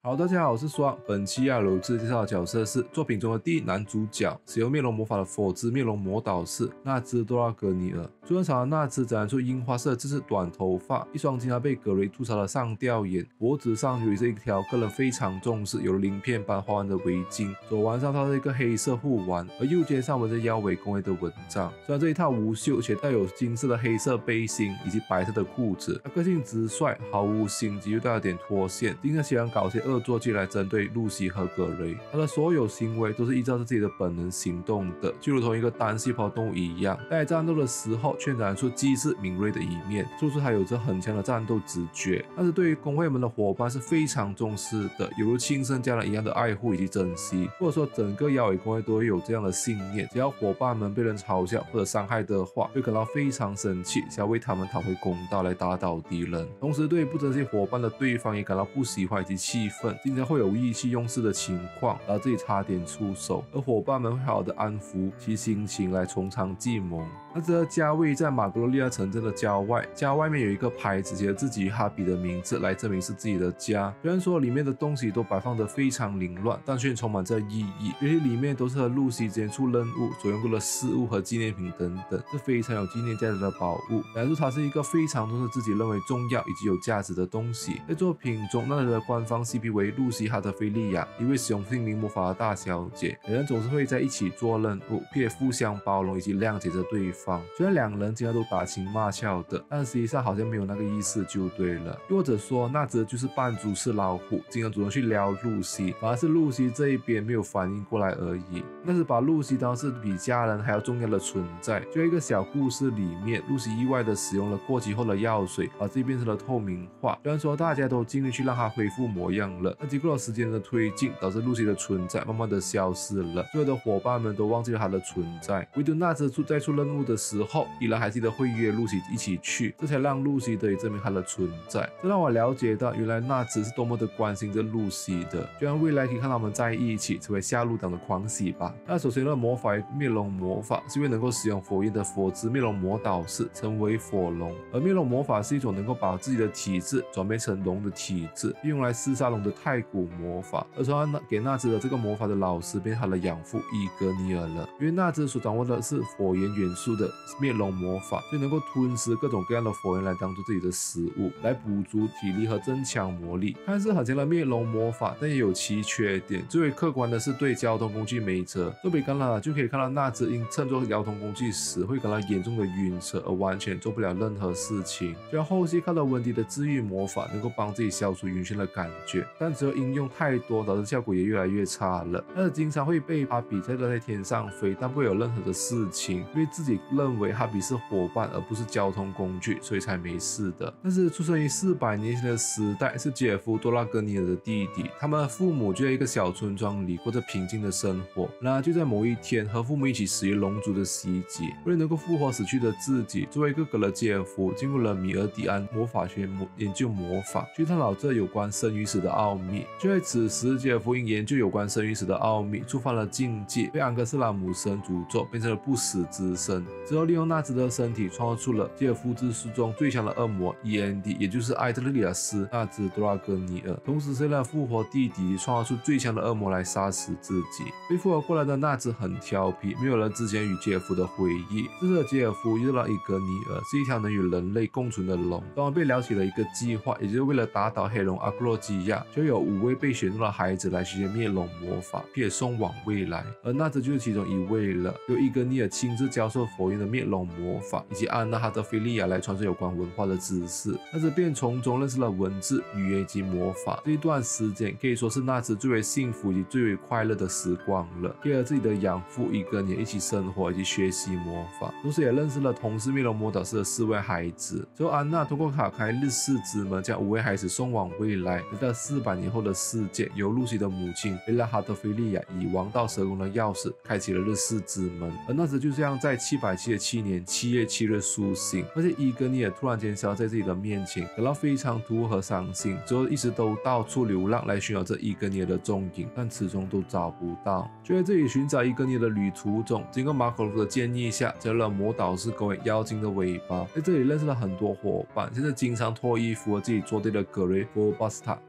好，大家好，我是双。本期要留志介绍的角色是作品中的第一男主角，使用灭龙魔法的佛之灭龙魔导士纳兹多拉格尼尔。主人场的纳兹展现出樱花色，这是短头发，一双经常被格雷吐槽的上吊眼，脖子上有着一条个人非常重视、有鳞片般花纹的围巾，手腕上套着一个黑色护腕，而右肩上纹着腰围弓位的纹章。虽然这一套无袖且带有金色的黑色背心以及白色的裤子，他个性直率，毫无心机，又带有点脱线，经常喜欢搞些恶作剧来针对露西和格雷。他的所有行为都是依照着自己的本能行动的，就如同一个单细胞动物一样。在战斗的时候，渲染出机智敏锐的一面，说出他有着很强的战斗直觉。但是对于工会们的伙伴是非常重视的，犹如亲生家人一样的爱护以及珍惜。或者说，整个妖尾工会都会有这样的信念：只要伙伴们被人嘲笑或者伤害的话，会感到非常生气，想要为他们讨回公道来打倒敌人。同时，对不珍惜伙伴的对方也感到不喜欢以及气愤，经常会有意气用事的情况，然后自己差点出手，而伙伴们会好好的安抚其心情来从长计谋。那这个家位在马格罗利亚城镇的郊外，家外面有一个牌子，写着自己哈比的名字，来证明是自己的家。虽然说里面的东西都摆放得非常凌乱，但却充满着意义，尤其里面都是和露西之间出任务所用过的饰物和纪念品等等，是非常有纪念价值的宝物。表示它是一个非常重视自己认为重要以及有价值的东西。在作品中，那里的官方 CP 为露西哈德菲利亚，一位使用心灵魔法的大小姐，两人总是会在一起做任务，并且互相包容以及谅解着对方。虽然两人经常都打情骂俏的，但实际上好像没有那个意思就对了。又或者说，纳兹就是扮猪吃老虎，经常主动去撩露西，反而是露西这一边没有反应过来而已。那是把露西当是比家人还要重要的存在。就在一个小故事里面，露西意外的使用了过期后的药水，把自己变成了透明化。虽然说大家都尽力去让它恢复模样了，但经过了时间的推进，导致露西的存在慢慢的消失了，所有的伙伴们都忘记了她的存在。唯独纳兹在出任务的时候，依然还记得会约露西一起去，这才让露西得以证明她的存在。这让我了解到，原来纳兹是多么的关心着露西的，居然未来可以看到他们在一起，成为下路党的狂喜吧。那首先的魔法灭龙魔法是因为能够使用火焰的佛之灭龙魔导士，成为火龙，而灭龙魔法是一种能够把自己的体质转变成龙的体质，并用来厮杀龙的太古魔法。而传给纳兹的这个魔法的老师便是他的养父伊格尼尔了，因为纳兹所掌握的是火焰元素的灭龙魔法，所以能够吞噬各种各样的火焰来当做自己的食物，来补足体力和增强魔力。看似很强的灭龙魔法，但也有其缺点。最为客观的是对交通工具没辙。作品刚来就可以看到纳兹因乘坐交通工具时会感到严重的晕车，而完全做不了任何事情。虽然后期看到温迪的治愈魔法能够帮自己消除晕眩的感觉，但只有应用太多，导致效果也越来越差了。他经常会被哈比在天上飞，但不会有任何的事情，因为自己认为哈比是伙伴而不是交通工具，所以才没事的。但是出生于400年前的时代，是杰夫多拉格尼尔的弟弟，他们的父母就在一个小村庄里过着平静的生活。然而就在某一天，和父母一起死于龙族的袭击，为了能够复活死去的自己，作为哥哥的杰夫进入了米尔迪安魔法学研究魔法，去探讨这有关生与死的奥秘。就在此时，杰夫因研究有关生与死的奥秘，触犯了禁忌，被安格斯拉姆神诅咒，变成了不死之身。之后利用纳兹的身体创造出了杰夫之书中最强的恶魔 END， 也就是艾特利亚斯纳兹多拉格尼尔，同时为了复活弟弟，创造出最强的恶魔来杀死自己。被复活过来的纳兹很调皮，没有了之前与杰夫的回忆。这次的杰夫遇到了伊格尼尔，是一条能与人类共存的龙。当然被聊起了一个计划，也就是为了打倒黑龙阿克洛基亚，就有5位被选中的孩子来学习灭龙魔法，并且送往未来。而纳兹就是其中一位了，由伊格尼尔亲自教授佛印的灭龙魔法，以及安娜哈德菲利亚来传授有关文化的知识。纳兹便从中认识了文字、语言以及魔法。这一段时间可以说是纳兹最为幸福以及最为快乐的时光了，可以和自己的养父伊格尼尔一起生活以及学习魔法，同时也认识了同是灭龙魔导士的4位孩子。最后安娜通过打开日式之门，将5位孩子送往未来，来到400年后的世界，由露西的母亲贝拉哈德菲利亚以王道蛇宫的钥匙开启了日式之门。而纳兹就这样在777年7月7日苏醒，而且伊格尼尔突然间消失在自己的面前，感到非常突兀和伤心，之后一直都到处流浪来寻找着伊格尼尔的踪影，但始终都找不到。就在这里寻找伊格尼尔的旅途中，经过马可罗夫的建议下，加入了魔导士勾为妖精的尾巴，在这里认识了很多伙伴，像是经常脱衣服和自己作对的格雷波巴斯塔，让人感到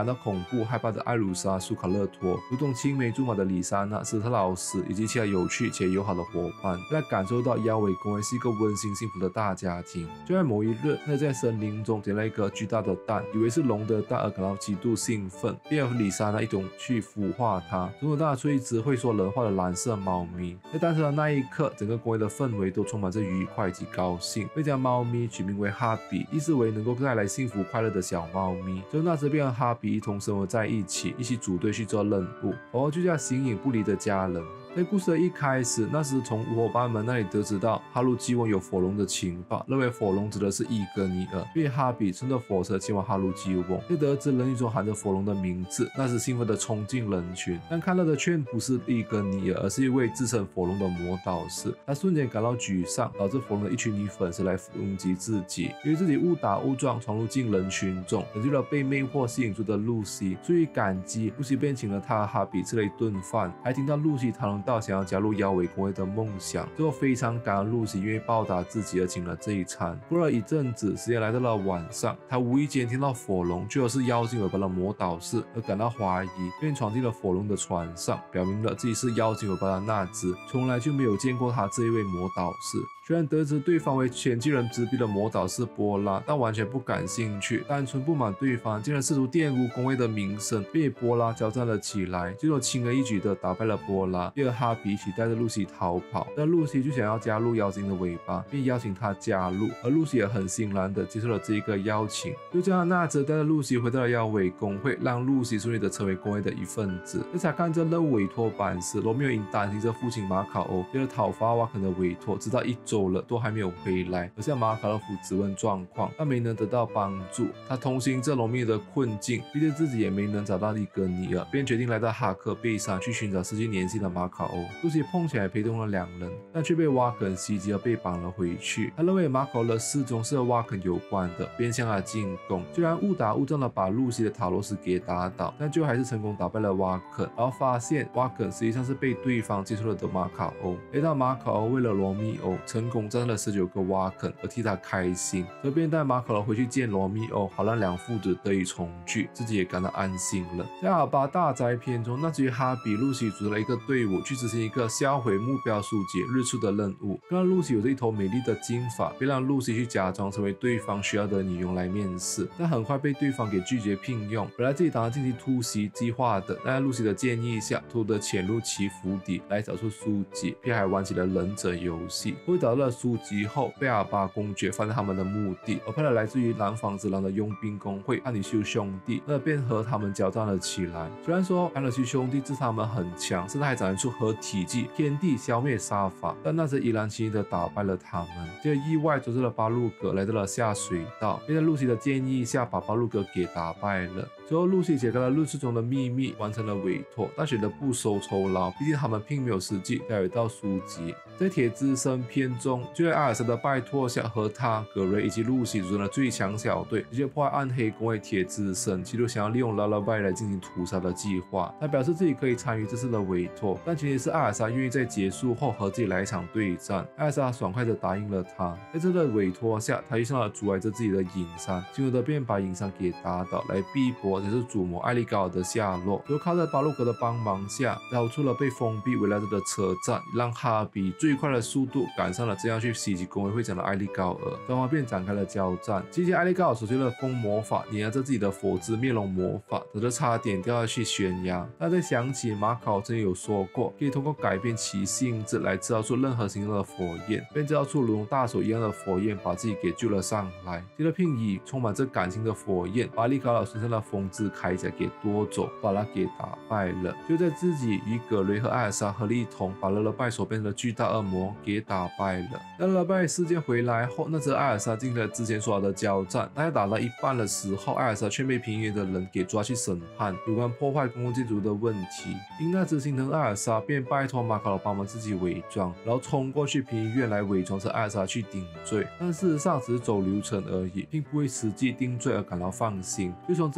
到恐怖害怕的艾鲁莎、苏卡勒托，如同青梅竹马的李莎娜、斯特劳斯以及其他有趣且友好的伙伴，让他感受到妖尾公园是一个温馨幸福的大家庭。就在某一日，他在森林中捡了一个巨大的蛋，以为是龙的蛋而感到极度兴奋，并和李莎娜一同去孵化它，从而诞出一只会说人话的蓝色猫咪。在诞生的那一刻，整个公园的氛围都充满着愉快及高兴，并将猫咪取名为哈比，意思为能够带来幸福快乐的小猫咪。就那只便和哈比一同生活在一起，一起组队去做任务，偶尔就像形影不离的家人。在故事的一开始，那时从伙伴们那里得知到哈鲁基翁有火龙的情报，认为火龙指的是伊格尼尔，并哈比乘着火车前往哈鲁基翁。在得知人群中喊着火龙的名字，那时兴奋地冲进人群，但看到的却不是伊格尼尔，而是一位自称火龙的魔导士。他瞬间感到沮丧，导致火龙的一群女粉丝来攻击自己，由于自己误打误撞闯入进人群中，拯救了被魅惑吸引住的露西。出于感激，露西便请了他和哈比吃了一顿饭，还听到露西谈论到想要加入妖尾公会的梦想。最后非常感恩露西愿意报答自己而请了这一餐。过了一阵子，时间来到了晚上，他无意间听到火龙最后是妖精尾巴的魔导士，而感到怀疑，便闯进了火龙的船上，表明了自己是妖精尾巴的那只，从来就没有见过他这一位魔导士。虽然得知对方为前继人之臂的魔导士波拉，但完全不感兴趣，单纯不满对方竟然试图玷污公会的名声，并与波拉交战了起来，最后轻而易举地打败了波拉，并和哈比一起带着露西逃跑。但露西就想要加入妖精的尾巴，并邀请他加入，而露西也很欣然地接受了这一个邀请。就这样，娜泽带着露西回到了妖尾公会，让露西顺利地成为公会的一份子。在查看这任务委托版时，罗密欧因担心着父亲马考欧接着讨伐瓦肯的委托，直到1周了都还没有回来，而向马卡洛夫质问状况，但没能得到帮助。他同情这罗密欧的困境，毕竟自己也没能找到伊格尼尔，便决定来到哈克贝山去寻找失去联系的马卡欧。露西碰起来陪同了2人，但却被瓦肯袭击而被绑了回去。他认为马卡欧的失踪是和瓦肯有关的，便向他进攻。虽然误打误撞的把露西的塔罗斯给打倒，但最后还是成功打败了瓦肯，然后发现瓦肯实际上是被对方接触了的马卡欧。直到马卡欧为了罗密欧成功战胜了19个瓦肯而替他开心，所以便带马卡欧回去见罗密欧，好让两父子得以重聚，自己也感到安心了。在阿巴大灾篇中，那至于哈比、露西组成了一个队伍，去执行一个销毁目标书籍日出的任务。看到露西有着一头美丽的金发，便让露西去假装成为对方需要的女佣来面试，但很快被对方给拒绝聘用。本来自己打算进行突袭计划的，但在露西的建议下，偷偷潜入其府邸来找出书籍，并还玩起了忍者游戏。会找到了书籍后，贝尔巴公爵发现他们的目的，而派了来自于蓝房子狼的佣兵工会汉尼修兄弟，便和他们交战了起来。虽然说汉尼修兄弟自他们很强，甚至还展现出合体技天地消灭杀法，但那时依然轻易的打败了他们。接着意外捉住了巴路格，来到了下水道，并在露西的建议下把巴路格给打败了。最后，露西解开了日志中的秘密，完成了委托，但选择不收酬劳，毕竟他们并没有实际带回到书籍。在铁之森篇中，就在阿尔莎的拜托下，和他、葛瑞以及露西组成了最强小队，直接破坏暗黑公会铁之森，企图想要利用拉拉拜来进行屠杀的计划。他表示自己可以参与这次的委托，但前提是阿尔莎愿意在结束后和自己来一场对战。阿尔莎爽快地答应了他。在这个委托下，他遇上了阻碍着自己的隐山，进而的便把隐山给打倒，来逼迫就是主谋艾利高尔的下落。最后靠在巴洛格的帮忙下，逃出了被封闭围绕着的车站，让哈比最快的速度赶上了这样去袭击公会会长的艾利高尔。双方便展开了交战。期间，艾利高尔所学的风魔法碾压着自己的火之灭龙魔法，导致差点掉下去悬崖。他在想起马考曾有说过，可以通过改变其性质来制造出任何形状的火焰，便制造出如同大手一样的火焰，把自己给救了上来。接着，并以充满着感情的火焰把艾利高尔身上的风之铠甲给夺走，把他给打败了。就在自己与葛雷和艾尔莎合力一同把勒勒拜所变成的巨大恶魔给打败了。勒勒拜事件回来后，那则艾尔莎进行了之前说好的交战，但在打到一半的时候，艾尔莎却被平原的人给抓去审判有关破坏公共建筑的问题。因那只心疼艾尔莎，便拜托马卡罗帮忙自己伪装，然后冲过去平原来伪装成艾尔莎去顶罪，但事实上只是走流程而已，并不会实际定罪而感到放心。就从这一点来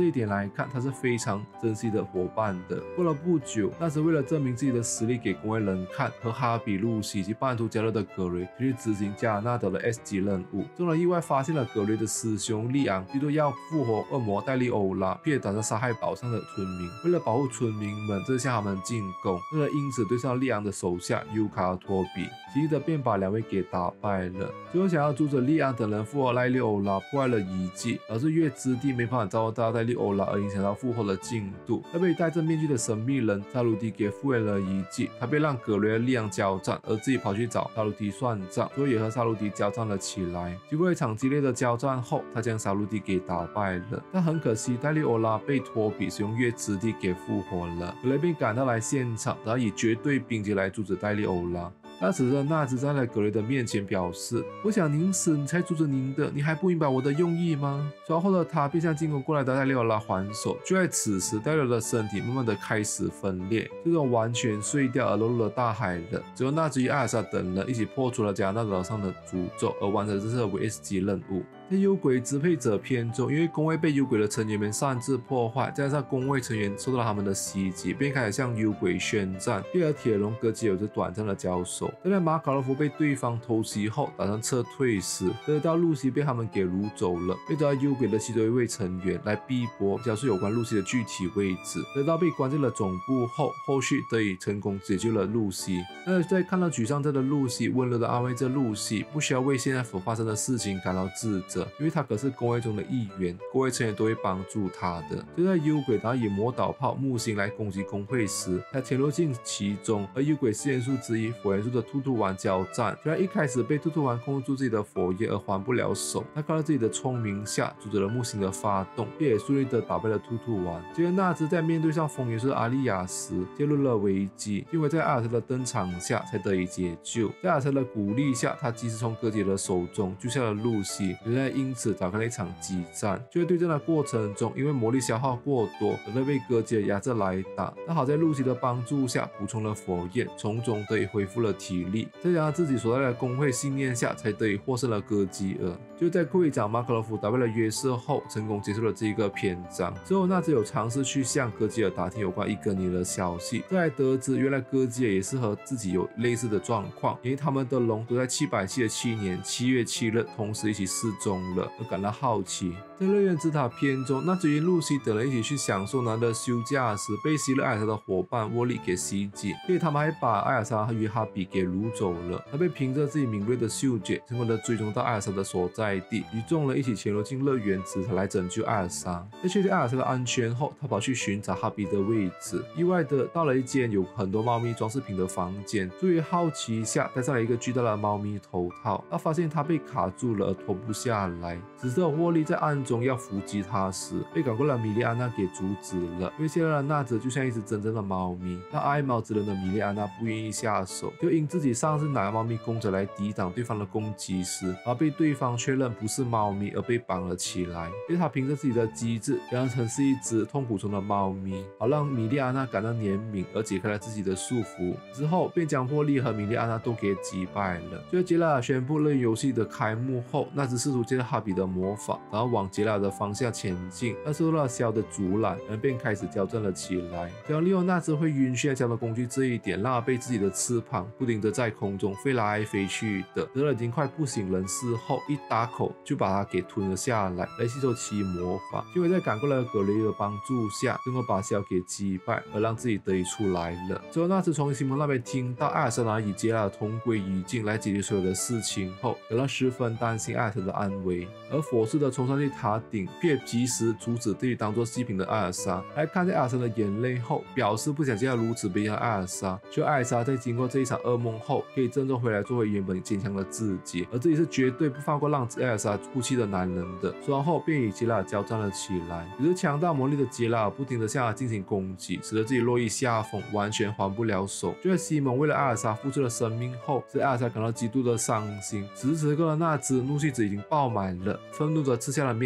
来看，他是非常珍惜的伙伴的。过了不久，纳兹为了证明自己的实力给公会人看，和哈比、露西以及半途加入的葛雷去执行加尔纳德的 S 级任务。众人意外发现了葛雷的师兄利昂企图要复活恶魔戴利欧拉，并且打算杀害岛上的村民。为了保护村民们，这向他们进攻。众人因此对上利昂的手下尤卡托比，奇异的便把两位给打败了。最后想要阻止利昂等人复活戴利欧拉，破坏了遗迹，导致月之地没办法招到戴利欧拉，而影响到复活的进度。他被戴着面具的神秘人萨鲁迪给复原了遗迹，他被让葛雷的力量交战，而自己跑去找萨鲁迪算账，最后也和萨鲁迪交战了起来。经过一场激烈的交战后，他将萨鲁迪给打败了。但很可惜，戴利欧拉被托比使用月之地给复活了。葛雷便赶到来现场，然后以绝对兵器来阻止戴利欧拉。但此时纳兹站在葛雷的面前表示：“我想您死，你才阻止您的，你还不明白我的用意吗？”随后的他便向进攻过来的戴利欧拉还手。就在此时，戴利欧拉的身体慢慢的开始分裂，最终完全碎掉而落入了大海了。只有纳兹与艾尔莎等人一起破除了加纳岛上的诅咒，而完成这次的 S 级任务。在幽鬼支配者篇中，因为公会被幽鬼的成员们擅自破坏，加上公会成员受到了他们的袭击，便开始向幽鬼宣战，并和铁龙哥吉有着短暂的交手。在马卡洛夫被对方偷袭后，打算撤退时，得到露西被他们给掳走了，被找到幽鬼的其中一位成员来逼迫，讲述有关露西的具体位置。得到被关进了总部后，后续得以成功解救了露西。在看到沮丧着的露西，温柔的安慰着露西，不需要为现在所发生的事情感到自责，因为他可是公会中的一员，公会成员都会帮助他的。就在幽鬼打以魔导炮木星来攻击公会时，他潜入进其中，和幽鬼4元素之一火元素的兔兔丸交战。虽然一开始被兔兔丸控制住自己的火焰而还不了手，他靠着自己的聪明下阻止了木星的发动，并也顺利的打败了兔兔丸。接着纳兹在面对上风元素的阿利亚时陷入了危机，幸亏在阿尔特的登场下才得以解救。在阿尔特的鼓励下，他及时从哥姐的手中救下了露西，原来因此展开了一场激战。就在对战的过程中，因为魔力消耗过多，而被哥姐压着来打。但好在露西的帮助下补充了火焰，从中得以恢复了体力。再加上自己所带来的公会信念下，才得以获胜了哥吉尔。就在会长马可罗夫打败了约瑟后，成功结束了这一个篇章。之后，纳兹有尝试去向哥吉尔打听有关伊格尼的消息，再来得知原来哥吉尔也是和自己有类似的状况，因为他们的龙都在777年7月7日同时一起失踪了，而感到好奇。在乐园之塔篇中，纳兹与露西等人一起去享受难得休假时，被希勒艾尔莎的伙伴沃利给袭击，并且他们还把艾尔莎与哈比给掳走了。他被凭着自己敏锐的嗅觉，成功的追踪到艾尔莎的所在地，与众人一起潜入进乐园之塔来拯救艾尔莎。在确定艾尔莎的安全后，他跑去寻找哈比的位置，意外的到了一间有很多猫咪装饰品的房间。出于好奇下，戴上了一个巨大的猫咪头套，他发现他被卡住了而脱不下来。此时沃利在暗中要伏击他时，被赶过来的米莉安娜给阻止了。因为现在的纳兹就像一只真正的猫咪，但爱猫之人的米莉安娜不愿意下手，就因自己上次拿猫咪公仔来抵挡对方的攻击时，而被对方确认不是猫咪而被绑了起来。因为他凭着自己的机智，变成是一只痛苦中的猫咪，好让米莉安娜感到怜悯而解开了自己的束缚。之后便将霍利和米莉安娜都给击败了。就在杰拉尔宣布乐园游戏的开幕后，纳兹试图借着哈比的魔法，然后往杰拉尔的方向前进，但受到了肖的阻拦，人便开始交战了起来。只要利用纳兹会晕眩交通工具这一点，让他被自己的翅膀不停地在空中飞来飞去的。德尔已经快不省人事后，一大口就把他给吞了下来，来吸收其魔法。结果在赶过来的格雷的帮助下，能够把肖给击败，而让自己得以出来了。之后纳兹从西蒙那边听到艾尔莎拿与杰拉尔同归于尽来解决所有的事情后，感到十分担心艾尔莎的安危，而火速的冲上去塔顶，并及时阻止对于当作祭品的艾尔莎。来看见艾尔莎的眼泪后，表示不想见到如此悲伤的艾尔莎。就艾尔莎在经过这一场噩梦后，可以振作回来，作为原本坚强的自己，而自己是绝对不放过让艾尔莎哭泣的男人的。说完后，便与杰拉尔交战了起来。有着强大魔力的杰拉尔不停地向他进行攻击，使得自己落于下风，完全还不了手。就在西蒙为了艾尔莎付出了生命后，使艾尔莎感到极度的伤心。此时此刻的纳兹怒气值已经爆满了，愤怒地吃下了面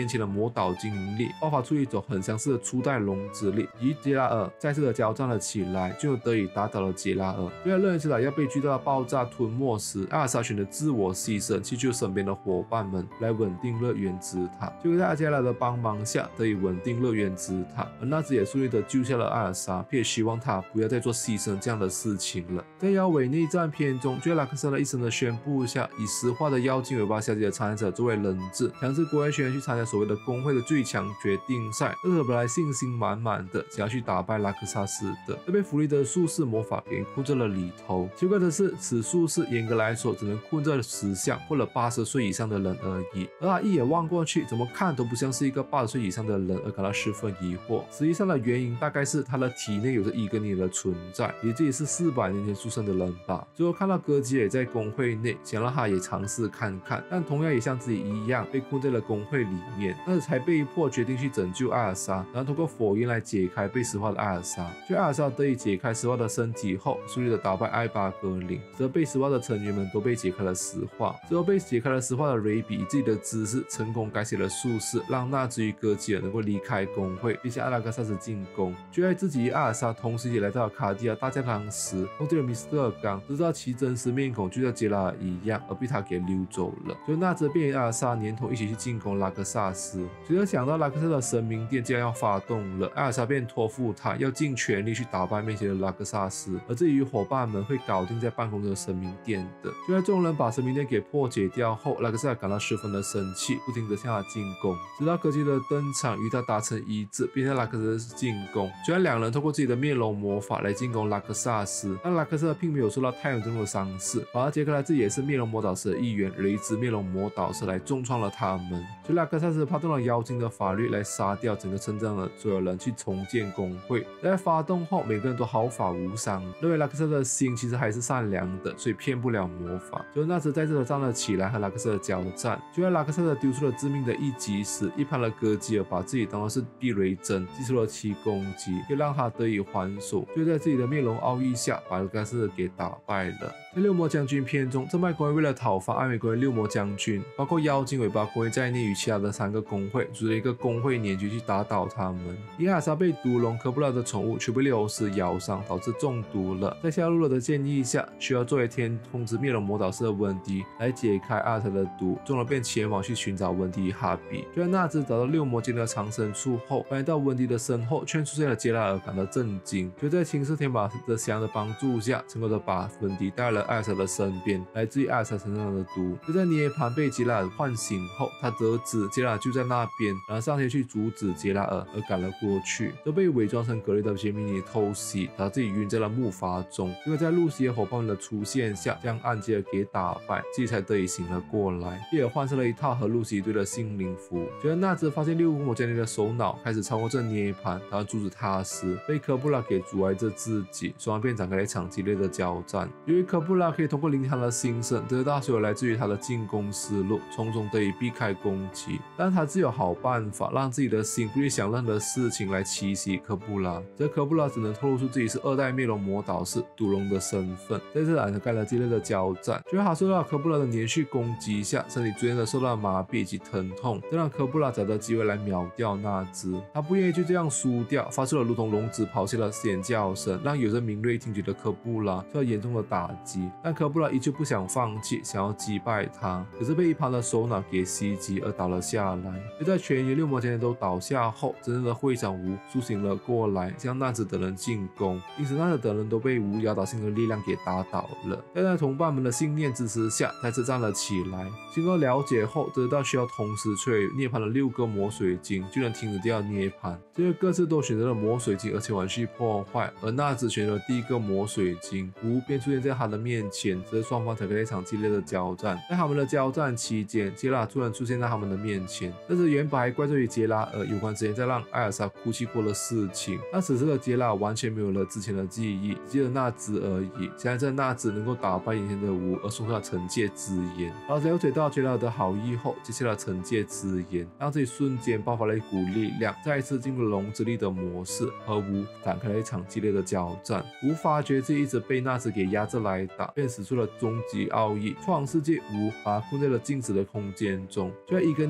面前的魔导精灵力，爆发出一种很相似的初代龙之力，与杰拉尔再次的交战了起来，最后得以打倒了杰拉尔。就在任意之岛要被巨大的爆炸吞没时，艾尔莎选择自我牺牲，去救身边的伙伴们来稳定乐园之塔。就在阿杰拉的帮忙下，得以稳定乐园之塔，而娜兹也顺利的救下了艾尔莎，并且希望她不要再做牺牲这样的事情了。在妖尾内战篇中，就在拉克萨的一声的宣布下，以石化的妖精尾巴小姐的参赛者作为人质，强制国外学员去参加所谓的工会的最强决定赛。热特本来信心满满的想要去打败拉克萨斯的，却被弗利德术士魔法给困在了里头。奇怪的是，此术士严格来说只能困在10项或者80岁以上的人而已，而他一眼望过去，怎么看都不像是一个80岁以上的人，而感到十分疑惑。实际上的原因大概是他的体内有着伊格尼的存在，也这也是400年前出生的人吧。最后看到哥吉也在工会内，想让他也尝试看看，但同样也像自己一样被困在了工会里面，那才被迫决定去拯救艾尔莎，然后通过火焰来解开被石化的艾尔莎。就艾尔莎得以解开石化的身体后，顺利的打败艾巴格林，则被石化的成员们都被解开了石化。之后被解开了石化的雷比以自己的姿势成功改写了术式，让纳兹与哥吉尔能够离开工会，并向阿拉克萨斯进攻。就在自己与艾尔莎同时也来到了卡地亚大教堂时，碰见了米斯特尔刚，知道其真实面孔就像杰拉尔一样，而被他给溜走了。就纳兹便与艾尔莎连同一起去进攻拉克萨斯。随着想到拉克萨的神明殿将要发动了，艾尔莎便托付他要尽全力去打败面前的拉克萨斯，而至于伙伴们会搞定在半空中的神明殿的。就在众人把神明殿给破解掉后，拉克萨感到十分的生气，不停地向他进攻，直到哥吉尔的登场与他达成一致，并向拉克萨斯进攻。虽然两人通过自己的面容魔法来进攻拉克萨斯，但拉克萨斯并没有受到太严重的伤势，反而杰克莱自己也是面容魔导师的一员，雷兹面容魔导师来重创了他们。所以拉克萨斯发动了妖精的法律来杀掉整个村庄的所有人，去重建工会。在发动后，每个人都毫发无伤，认为拉克萨斯的心其实还是善良的，所以骗不了魔法。就纳兹再次的站了起来和拉克萨斯交战。就在拉克萨斯丢出了致命的一击时，一旁的哥吉尔把自己当作是避雷针，击出了其攻击，又让他得以还手。就在自己的面容奥义下，把拉克萨斯给打败了。在六魔将军篇中，正派工会为了讨伐艾美国的六魔将军，包括妖精尾巴工会在内与其他的3个工会组了一个工会联军去打倒他们。伊尔莎被毒龙科布拉的宠物丘贝利欧斯咬伤，导致中毒了。在夏洛洛的建议下，需要作为天空之灭龙魔导师的温迪来解开艾尔莎的毒，众人便前往去寻找温迪与哈比。就在纳兹找到六魔间的藏身处后，发现到温迪的身后却出现了杰拉尔，感到震惊。就在青色天马的翔的帮助下，成功的把温迪带了艾尔莎的身边，来治愈艾尔莎身上的毒。就在涅槃被杰拉尔唤醒后，他得知杰拉尔就在那边，然后上前去阻止杰拉尔，而赶了过去，都被伪装成格雷的杰米尼偷袭，导致自己晕在了木筏中。结果在露西和伙伴们的出现下，将暗杰尔给打败，自己才得以醒了过来，并且换上了一套和露西一对的心灵服。就在纳兹发现六魔将军的首脑开始操控着涅槃，然后阻止他时，被科布拉给阻碍着自己，双方便展开了一场激烈的交战。由于科布拉可以通过聆听他的心声，得到所有来自于他的进攻思路，从中得以避开攻击。但他自有好办法，让自己的心不去想任何事情来奇袭科布拉。这科布拉只能透露出自己是2代灭龙魔导士毒龙的身份，在这展开了激烈的交战。就在他受到科布拉的连续攻击下，身体逐渐的受到麻痹以及疼痛，这让科布拉找到机会来秒掉纳兹。他不愿意就这样输掉，发出了如同龙子咆哮的尖叫声，让有着敏锐听觉的科布拉受到严重的打击。但科布拉依旧不想放弃，想要击败他，可是被一旁的首脑给袭击而倒了下来。就在全员六魔将军都倒下后，真正的会长吴苏醒了过来，向纳兹等人进攻，因此纳兹等人都被吴压倒性的力量给打倒了。在同伴们的信念支持下，再次站了起来。经过了解后，得到需要同时摧涅槃的6个魔水晶，就能停止掉涅槃。这个各自都选择了魔水晶，而且玩去破坏。而纳兹选择了第1个魔水晶，吴便出现在他的面前，这双方展开了一场激烈的交战。在他们的交战期间，杰拉尔突然出现在他们的面前，但是原本还怪罪于杰拉尔有关之前在让艾尔莎哭泣过的事情，但此时的杰拉尔完全没有了之前的记忆，只记得纳兹而已。现在这纳兹能够打败眼前的吴，而送上了惩戒之眼。而了解到杰拉尔的好意后，接下了惩戒之眼，让自己瞬间爆发了一股力量，再一次进入了龙之力的模式，和吴展开了一场激烈的交战。吴发觉自己一直被纳兹给压着来打，便使出了终极奥义创世界吴，把他困在了静止的空间中。就在伊格尼尔击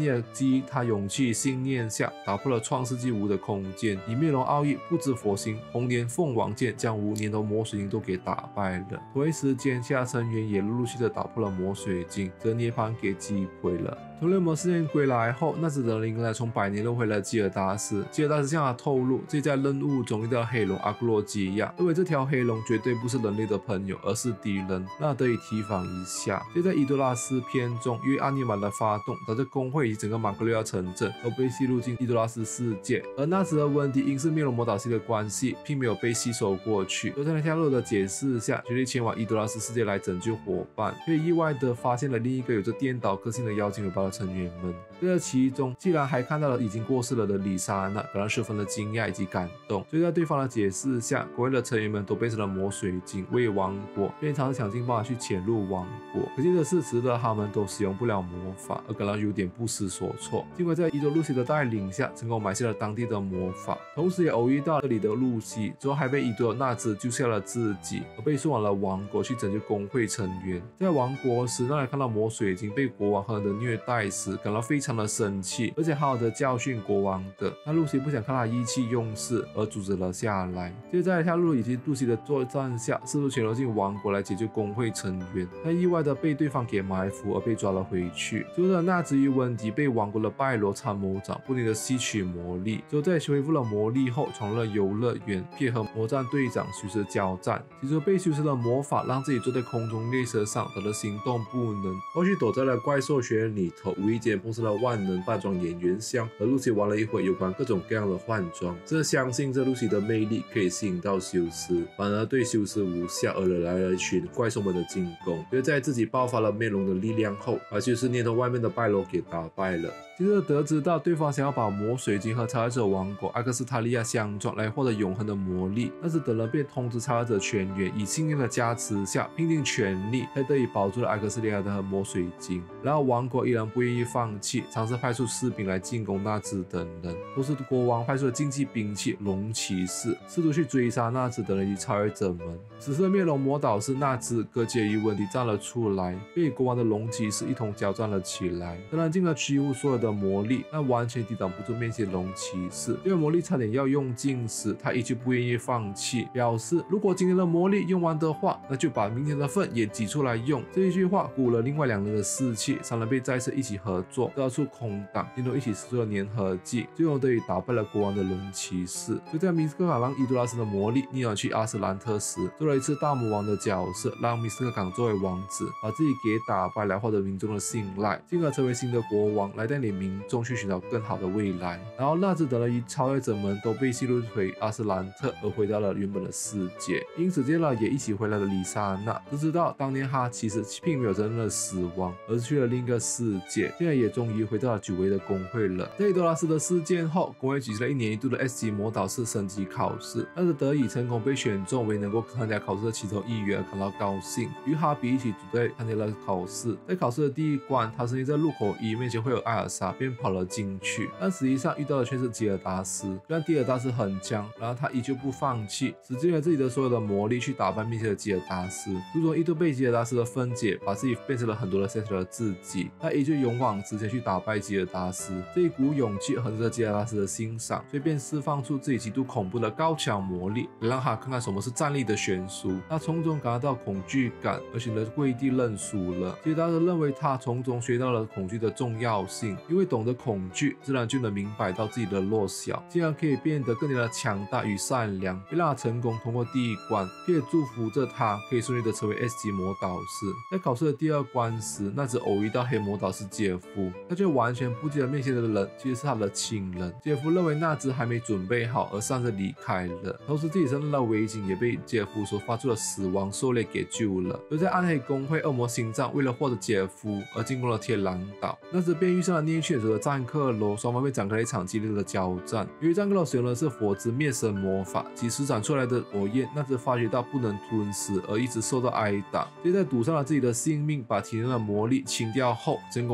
基于他勇气信念下，打破了创世纪5的空间，以灭龙奥义不知佛心红莲凤王剑将5年的魔水晶都给打败了。同一时间，其他成员也陆续的打破了魔水晶，将涅槃给击毁了。从猎魔试验归来后，纳兹德迎来从百年轮回来的基尔达斯。基尔达斯向他透露，自己在任务中遇到黑龙阿克洛基亚，认为这条黑龙绝对不是人类的朋友，而是敌人，让他得以提防一下。就在伊多拉斯篇中，因为阿涅玛的发动，导致工会以及整个马格利亚城镇都被吸入进伊多拉斯世界，而纳兹的问题因是灭龙魔导系的关系，并没有被吸收过去。就在夏洛的解释下，决定前往伊多拉斯世界来拯救伙伴，却意外的发现了另一个有着颠倒个性的妖精尾巴的成员们。这其中，既然还看到了已经过世了的丽莎娜，感到十分的惊讶以及感动。就在对方的解释下，国会的成员们都变成了魔水晶，为王国，便尝试想尽办法去潜入王国。可惜的是，此时的他们都使用不了魔法，而感到有点不知所措。尽管在伊多露西的带领下，成功埋下了当地的魔法，同时也偶遇到这里的露西，之后还被伊多纳兹救下了自己，而被送往了王国去拯救工会成员。在王国时，娜莱看到魔水晶被国王狠狠的虐待时，感到非常的生气，而且好好的教训国王的。但露西不想看他意气用事，而阻止了下来。就在夏露以及露西的作战下，试图潜入进王国来解救工会成员，但意外的被对方给埋伏而被抓了回去。之后的纳兹与温迪被王国的拜罗参谋长不停的吸取魔力，之后在恢复了魔力后，闯入了游乐园，并和魔战队长修斯交战。其中被修斯的魔法让自己坐在空中列车上，得了行动不能。后续躲在了怪兽学院里头，无意间碰上了万能扮装演员香，和露西玩了一会有关各种各样的换装。这相信这露西的魅力可以吸引到修斯，反而对修斯无效，而惹来了一群怪兽们的进攻。就在自己爆发了灭龙的力量后，把修斯念头外面的拜罗给打败了。接着得知到对方想要把魔水晶和查尔者王国阿克斯塔利亚相撞来获得永恒的魔力，但是等人便通知查尔者全员以信念的加持下拼尽全力，才得以保住了阿克斯利亚的魔水晶。然后王国依然不愿意放弃，尝试派出士兵来进攻纳兹等人。同时国王派出了竞技兵器龙骑士，试图去追杀纳兹等人与查尔者们。此时灭龙魔导士纳兹格杰与温迪站了出来，并与国王的龙骑士一同交战了起来。虽然尽了几乎所有的魔力，但完全抵挡不住面前的龙骑士。因为魔力差点要用尽时，他依旧不愿意放弃，表示如果今天的魔力用完的话，那就把明天的份也挤出来用。这一句话鼓舞了另外2人的士气，3人被再次一起合作，到处空档，并都一起使出了粘合剂，最后得以打败了国王的龙骑士。就在米斯克港让伊多拉斯的魔力逆转去阿斯兰特时，做了一次大魔王的角色，让米斯克港作为王子，把自己给打败，来获得民众的信赖，进而成为新的国王，来带领民众去寻找更好的未来。然后纳兹德人与超越者们都被吸入回阿斯兰特，而回到了原本的世界。因此接着也一起回来了丽莎娜，就知道当年她其实并没有真正的死亡，而是去了另一个世界，现在也终于回到了久违的工会了。在伊多拉斯的事件后，工会举行了1年1度的 S 级魔导士升级考试，纳兹德以成功被选中为能够参加考试的其中一员而感到高兴，与哈比一起组队参加了考试。在考试的第一关，他曾经在路口1面前会有艾尔莎，便跑了进去，但实际上遇到的却是吉尔达斯。虽然吉尔达斯很强，然后他依旧不放弃，使尽了自己的所有的魔力去打败面前的吉尔达斯。如果一度被吉尔达斯的分解，把自己变成了很多的 set 的自己，他依旧勇往直前去打败吉尔达斯。这一股勇气很值得吉尔达斯的欣赏，所以便释放出自己极度恐怖的高强魔力，来让他看看什么是战力的悬殊。他从中感到恐惧感，而选择跪地认输了。吉尔达斯认为他从中学到了恐惧的重要性，因为懂得恐惧，自然就能明白到自己的弱小，竟然可以变得更加的强大与善良，并让他成功通过第一关，并且祝福着他可以顺利的成为 S 级魔导士。在考试的第2关时，那只偶遇到黑魔导士杰夫，他却完全不记得面前的人其实是他的亲人。杰夫认为纳兹还没准备好，而擅自离开了，同时自己身上的围巾也被杰夫所发出的死亡狩猎给救了。而在暗黑公会恶魔心脏为了获得杰夫而进攻了铁狼岛，纳兹便遇上了猎犬者的战克罗，双方便展开了一场激烈的交战。由于战克罗使用的是火之灭神魔法，及施展出来的火焰，纳兹发觉到不能吞噬，而一直受到挨打。接着赌上了自己的性命，把体内的魔力清掉后，成功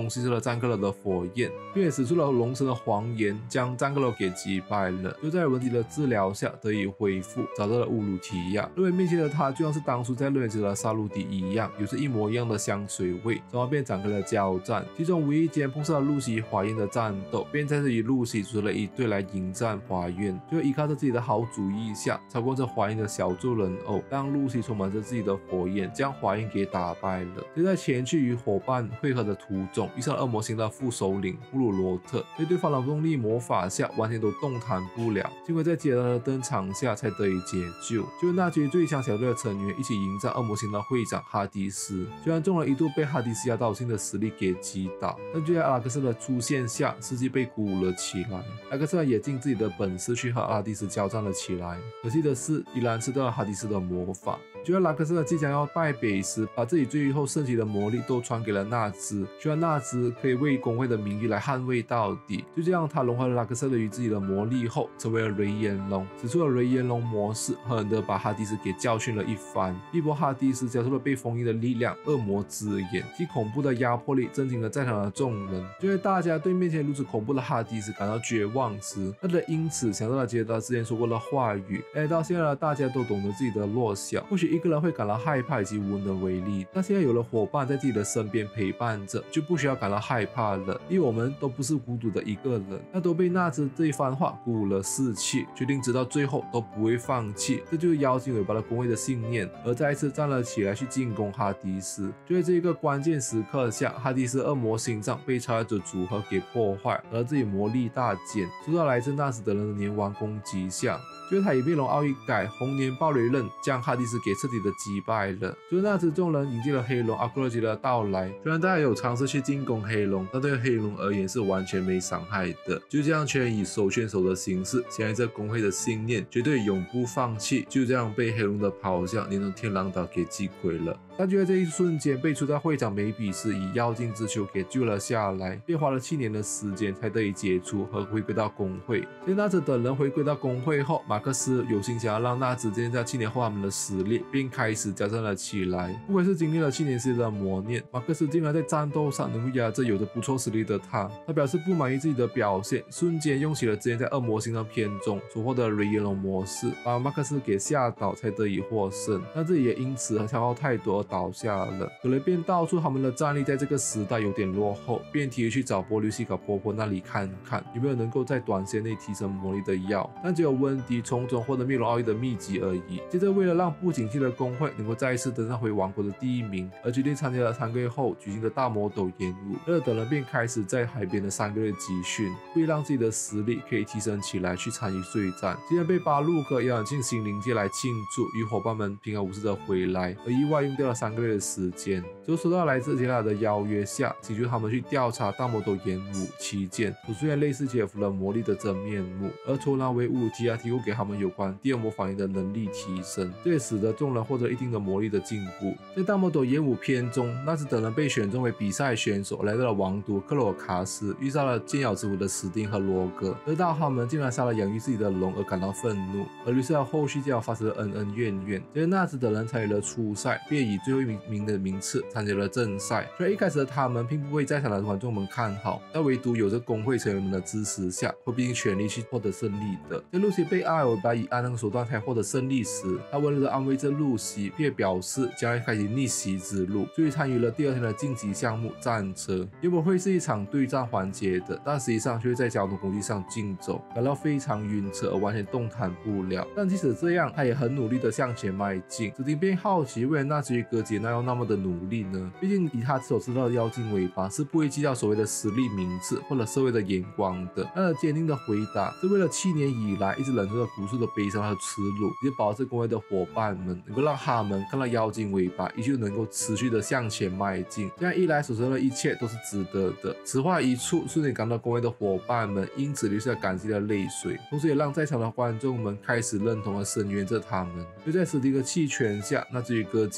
攻击了赞格勒的火焰，并且使出了龙神的谎言，将赞格勒给击败了。就在文迪的治疗下得以恢复，找到了乌鲁提亚，认为面前的他就像是当初在热血的萨鲁迪一样，有着一模一样的香水味，双方便展开了交战。其中无意间碰上了露西华宴的战斗，便在这里露西组成了一队来迎战华宴，就依靠着自己的好主意下，操控着华宴的小众人偶，让露西充满着自己的火焰，将华宴给打败了。就在前去与伙伴会合的途中，遇上了恶魔星的副首领布鲁罗特，在对方的动力魔法下，完全都动弹不了。幸亏在杰拉的登场下才得以解救。就那群最强小队的成员一起迎战恶魔星的会长哈迪斯，虽然众人一度被哈迪斯压倒性的实力给击倒，但就在阿拉克斯的出现下，士气被鼓舞了起来。阿拉克斯也尽自己的本事去和阿迪斯交战了起来，可惜的是依然吃到了哈迪斯的魔法。就在拉克斯即将要败北时，把自己最后剩余的魔力都传给了纳兹，希望纳兹可以为工会的名誉来捍卫到底。就这样，他融合了拉克斯与自己的魔力后，成为了雷炎龙，使出了雷炎龙模式，狠狠地把哈迪斯给教训了一番，逼迫哈迪斯交出了被封印的力量恶魔之眼，其恐怖的压迫力震惊了在场的众人。就在大家对面前如此恐怖的哈迪斯感到绝望时，他的因此想到了杰达之前说过的话语，而到现在大家都懂得自己的弱小，或许一个人会感到害怕以及无能为力，但现在有了伙伴在自己的身边陪伴着，就不需要感到害怕了，因为我们都不是孤独的一个人。那都被纳兹这一番话鼓舞了士气，决定直到最后都不会放弃，这就是妖精尾巴的工会的信念，而再一次站了起来去进攻哈迪斯。就在这一个关键时刻下，哈迪斯恶魔心脏被超越者组合给破坏，而自己魔力大减，受到来自纳斯的人的年王攻击下，就是他以灭龙奥义改红年暴雷刃将哈迪斯给彻底的击败了。就是那时众人迎接了黑龙阿克洛吉的到来，虽然大家有尝试去进攻黑龙，但对黑龙而言是完全没伤害的。就这样全以手牵手的形式，现在这工会的信念绝对永不放弃，就这样被黑龙的咆哮连同天狼岛给击溃了。但就在这一瞬间，被出在会长梅比斯以妖精之球给救了下来，便花了7年的时间才得以解除和回归到工会。在纳兹等人回归到工会后，马克思有心想要让纳兹见证7年后他们的实力，并开始加深了起来。不愧是经历了7年时间的磨练，马克思竟然在战斗上能够压着有着不错实力的他。他表示不满意自己的表现，瞬间用起了之前在恶魔星的片中所获得的雷炎龙模式，把马克思给吓倒，才得以获胜。但自己也因此消耗太多而倒下了。可能便道出他们的战力在这个时代有点落后，便提议去找波吕西卡婆婆那里看看有没有能够在短时间内提升魔力的药，但只有温迪从中获得灭龙奥义的秘籍而已。接着为了让不景气的工会能够再一次登上回王国的第1名，而决定参加了3个月后举行的大魔斗演武。热等人便开始在海边的3个月集训，为让自己的实力可以提升起来去参与对战。竟然被巴鲁克邀请进心灵界来庆祝，与伙伴们平安无事的回来，而意外用掉了3个月的时间。就收到来自杰拉的邀约下，请求他们去调查大魔斗演武期间所出现类似杰弗的魔力的真面目，而酬纳为乌鲁提亚提供给他们有关第2魔法炎的能力提升，这也使得众人获得一定的魔力的进步。在大魔斗演武篇中，纳兹等人被选中为比赛选手，来到了王都克罗尔卡斯，遇上了剑咬之狐的史丁和罗格，得到他们竟然杀了养育自己的龙而感到愤怒，而于是后续就要发生了恩恩怨怨。这些纳兹等人参与了初赛，便以最后一名的名次参加了正赛。虽然一开始的他们并不为在场的观众们看好，但唯独有着工会成员们的支持下，会拼尽全力去获得胜利的。在露西被阿尔巴以安能手段才获得胜利时，他温柔地安慰着露西，并表示将要开启逆袭之路，所以参与了第2天的晋级项目战车。原本会是一场对战环节的，但实际上却在交通工具上竞走，感到非常晕车而完全动弹不了。但即使这样，他也很努力地向前迈进。史丁便好奇，为了那至于哥杰那要那么的努力呢？毕竟以他所知道的妖精尾巴是不会计较所谓的实力名次或者社会的眼光的。他的坚定的回答是为了7年以来一直忍受着无数的悲伤和耻辱，也保持工会的伙伴们能够让他们看到妖精尾巴依旧能够持续的向前迈进。这样一来所受的一切都是值得的。此话一出，瞬间感到工会的伙伴们因此流下感激的泪水，同时也让在场的观众们开始认同和声援着他们。就在史蒂的弃权下，那至于哥吉尔帮助